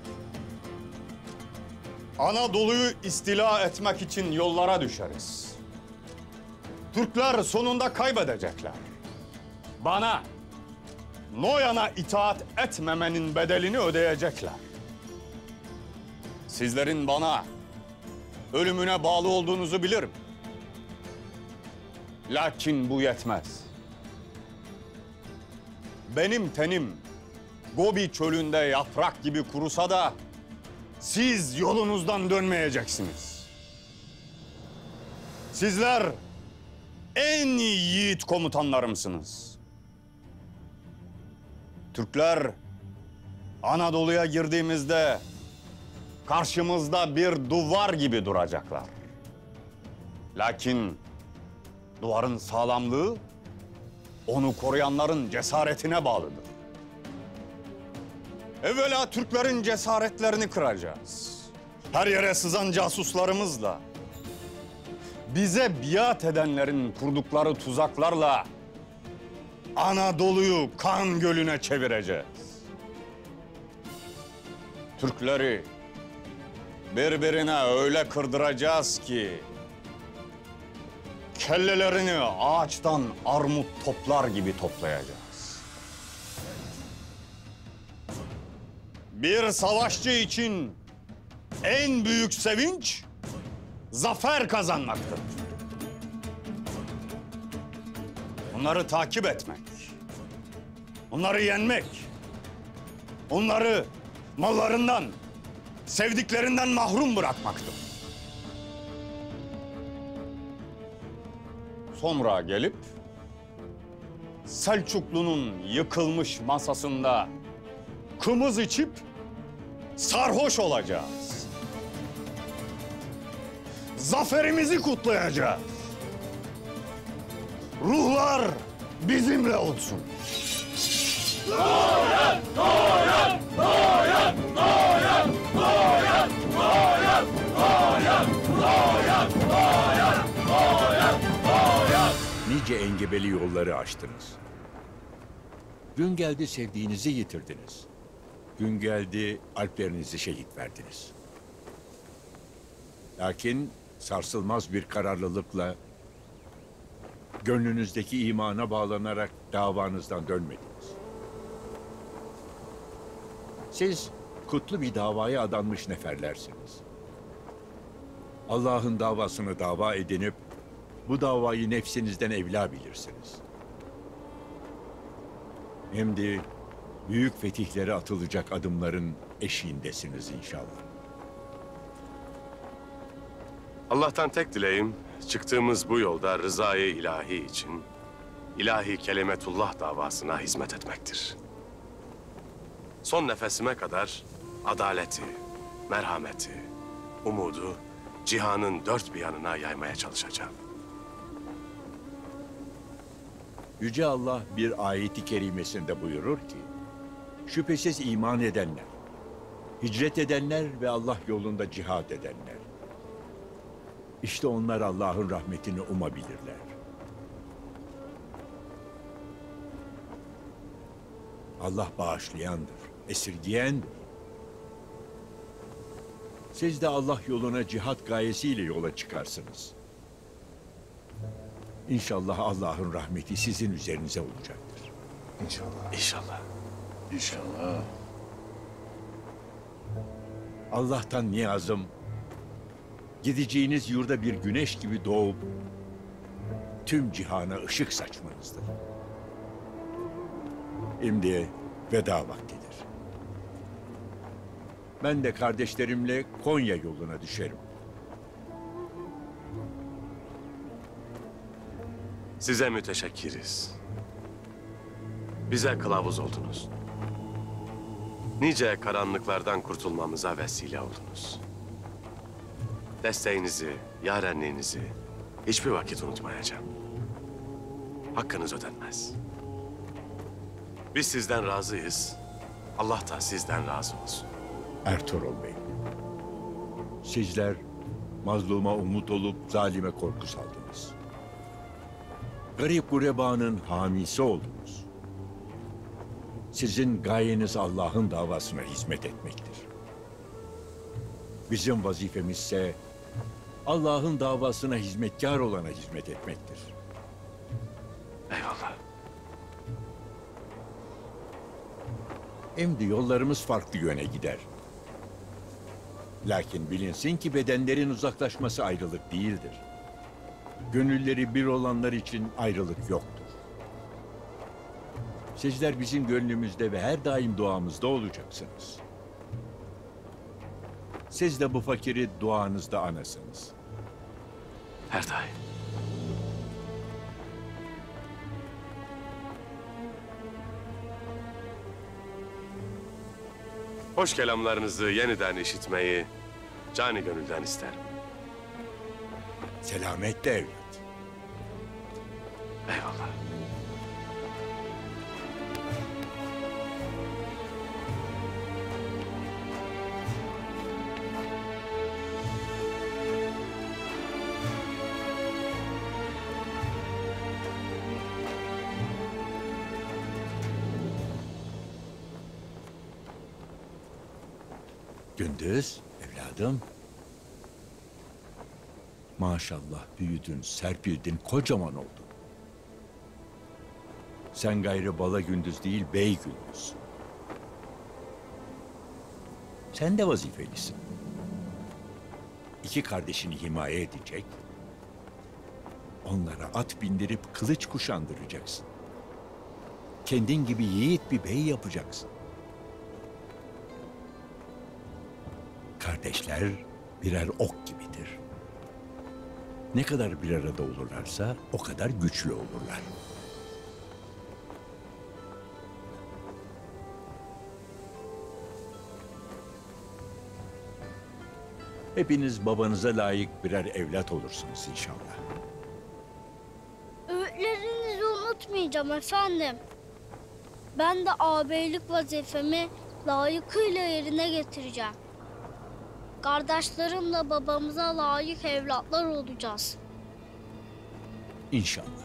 Anadolu'yu istila etmek için yollara düşeriz. Türkler sonunda kaybedecekler. Bana, Noyan'a itaat etmemenin bedelini ödeyecekler. Sizlerin bana ölümüne bağlı olduğunuzu bilirim. Lakin bu yetmez. Benim tenim Gobi çölünde yaprak gibi kurusa da siz yolunuzdan dönmeyeceksiniz. Sizler en yiğit komutanlarımsınız. Türkler Anadolu'ya girdiğimizde karşımızda bir duvar gibi duracaklar. Lakin duvarın sağlamlığı onu koruyanların cesaretine bağlıdır. Evvela Türklerin cesaretlerini kıracağız. Her yere sızan casuslarımızla, bize biat edenlerin kurdukları tuzaklarla Anadolu'yu kan gölüne çevireceğiz. Türkleri birbirine öyle kırdıracağız ki kellelerini ağaçtan armut toplar gibi toplayacağız. Bir savaşçı için en büyük sevinç zafer kazanmaktır. Onları takip etmek, onları yenmek, onları mallarından, sevdiklerinden mahrum bırakmaktır. Sonra gelip Selçuklu'nun yıkılmış masasında kımız içip sarhoş olacağız. Zaferimizi kutlayacağız. Ruhlar bizimle olsun. Noyan, Noyan, Noyan, Noyan, Noyan, Noyan, Noyan, Noyan, Noyan, Noyan, Noyan. Nice engebeli yolları aştınız. Gün geldi sevdiğinizi yitirdiniz. Gün geldi alplerinizi şehit verdiniz. Lakin sarsılmaz bir kararlılıkla gönlünüzdeki imana bağlanarak davanızdan dönmediniz. Siz kutlu bir davaya adanmış neferlersiniz. Allah'ın davasını dava edinip bu davayı nefsinizden evla bilirsiniz. Hem de büyük fetihlere atılacak adımların eşiğindesiniz inşallah. Allah'tan tek dileğim, çıktığımız bu yolda rızayı ilahi için, ilahi kelimetullah davasına hizmet etmektir. Son nefesime kadar adaleti, merhameti, umudu cihanın dört bir yanına yaymaya çalışacağım. Yüce Allah bir ayeti kerimesinde buyurur ki, şüphesiz iman edenler, hicret edenler ve Allah yolunda cihad edenler, İşte onlar Allah'ın rahmetini umabilirler. Allah bağışlayandır, esirgiyendir. Siz de Allah yoluna cihat gayesiyle yola çıkarsınız. İnşallah Allah'ın rahmeti sizin üzerinize olacaktır. İnşallah. İnşallah. İnşallah. Allah'tan niyazım, gideceğiniz yurda bir güneş gibi doğup tüm cihana ışık saçmanızdır. Şimdi veda vaktidir. Ben de kardeşlerimle Konya yoluna düşerim. Size müteşekkiriz. Bize kılavuz oldunuz. Nice karanlıklardan kurtulmamıza vesile oldunuz. Desteğinizi, yarenliğinizi hiçbir vakit unutmayacağım. Hakkınız ödenmez. Biz sizden razıyız. Allah da sizden razı olsun. Ertuğrul Bey, sizler mazluma umut olup zalime korku saldınız. Garip gurebanın hamisi oldunuz. Sizin gayeniz Allah'ın davasına hizmet etmektir. Bizim vazifemizse Allah'ın davasına hizmetkar olana hizmet etmektir. Eyvallah. Şimdi yollarımız farklı yöne gider. Lakin bilinsin ki bedenlerin uzaklaşması ayrılık değildir. Gönülleri bir olanlar için ayrılık yoktur. Sizler bizim gönlümüzde ve her daim duamızda olacaksınız. Siz de bu fakiri duanızda anasınız. Her daim. Hoş kelamlarınızı yeniden işitmeyi cani gönülden isterim. Selametle evlat. Eyvallah. Gündüz, evladım. Maşallah büyüdün, serpildin, kocaman oldun. Sen gayrı bala gündüz değil, bey gündüz. Sen de vazifelisin. İki kardeşini himaye edecek, onlara at bindirip kılıç kuşandıracaksın. Kendin gibi yiğit bir bey yapacaksın. Kardeşler birer ok gibidir. Ne kadar bir arada olurlarsa o kadar güçlü olurlar. Hepiniz babanıza layık birer evlat olursunuz inşallah. Öğütlerinizi unutmayacağım efendim. Ben de ağabeylik vazifemi layıkıyla yerine getireceğim. Kardeşlerimle babamıza layık evlatlar olacağız. İnşallah.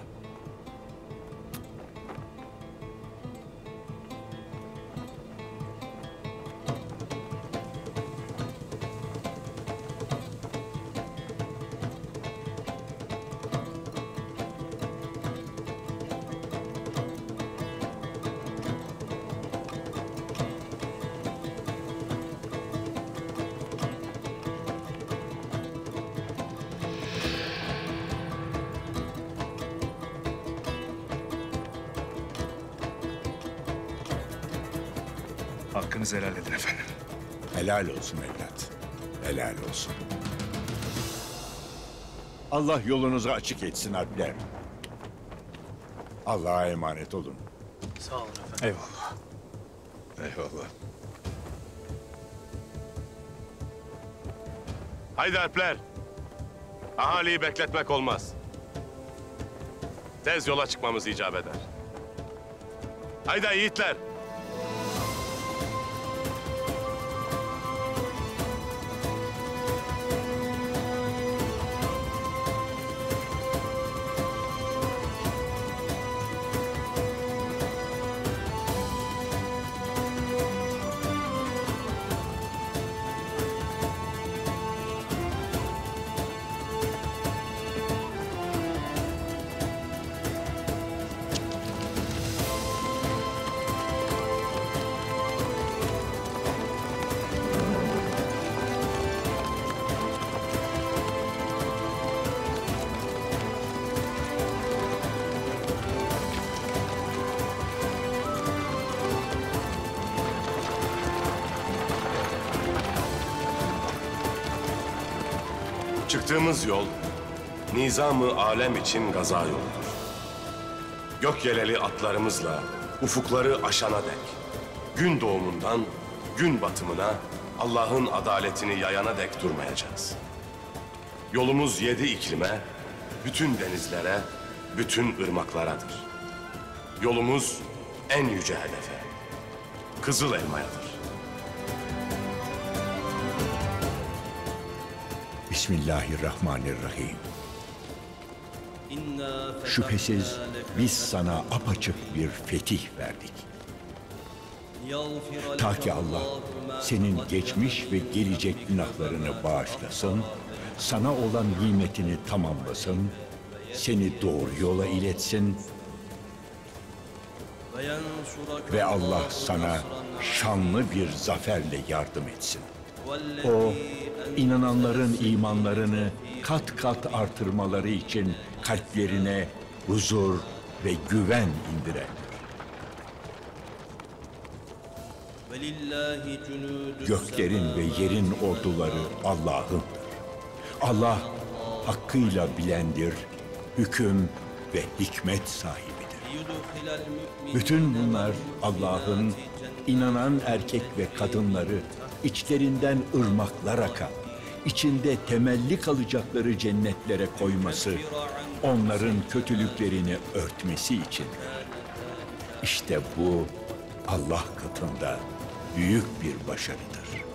Hakkınızı helal edin efendim. Helal olsun evlat. Helal olsun. Allah yolunuzu açık etsin Alpler. Allah'a emanet olun. Sağ olun efendim. Eyvallah. Eyvallah. Haydi Alpler. Ahaliyi bekletmek olmaz. Tez yola çıkmamız icap eder. Haydi yiğitler. Çıktığımız yol, nizam-ı alem için gaza yoludur. Gök yeleli atlarımızla ufukları aşana dek, gün doğumundan gün batımına Allah'ın adaletini yayana dek durmayacağız. Yolumuz 7 iklime, bütün denizlere, bütün ırmaklaradır. Yolumuz en yüce hedefe, Kızıl Elma'yadır. Bismillahirrahmanirrahim. Şüphesiz biz sana apaçık bir fetih verdik. Ta ki Allah senin geçmiş ve gelecek günahlarını bağışlasın, sana olan nimetini tamamlasın, seni doğru yola iletsin ve Allah sana şanlı bir zaferle yardım etsin. O, inananların imanlarını kat kat artırmaları için kalplerine huzur ve güven indirendir. Göklerin ve yerin orduları Allah'ındır. Allah hakkıyla bilendir, hüküm ve hikmet sahibidir. Bütün bunlar Allah'ın inanan erkek ve kadınları içlerinden ırmaklar akan, içinde temelli kalacakları cennetlere koyması, onların kötülüklerini örtmesi için. İşte bu Allah katında büyük bir başarıdır.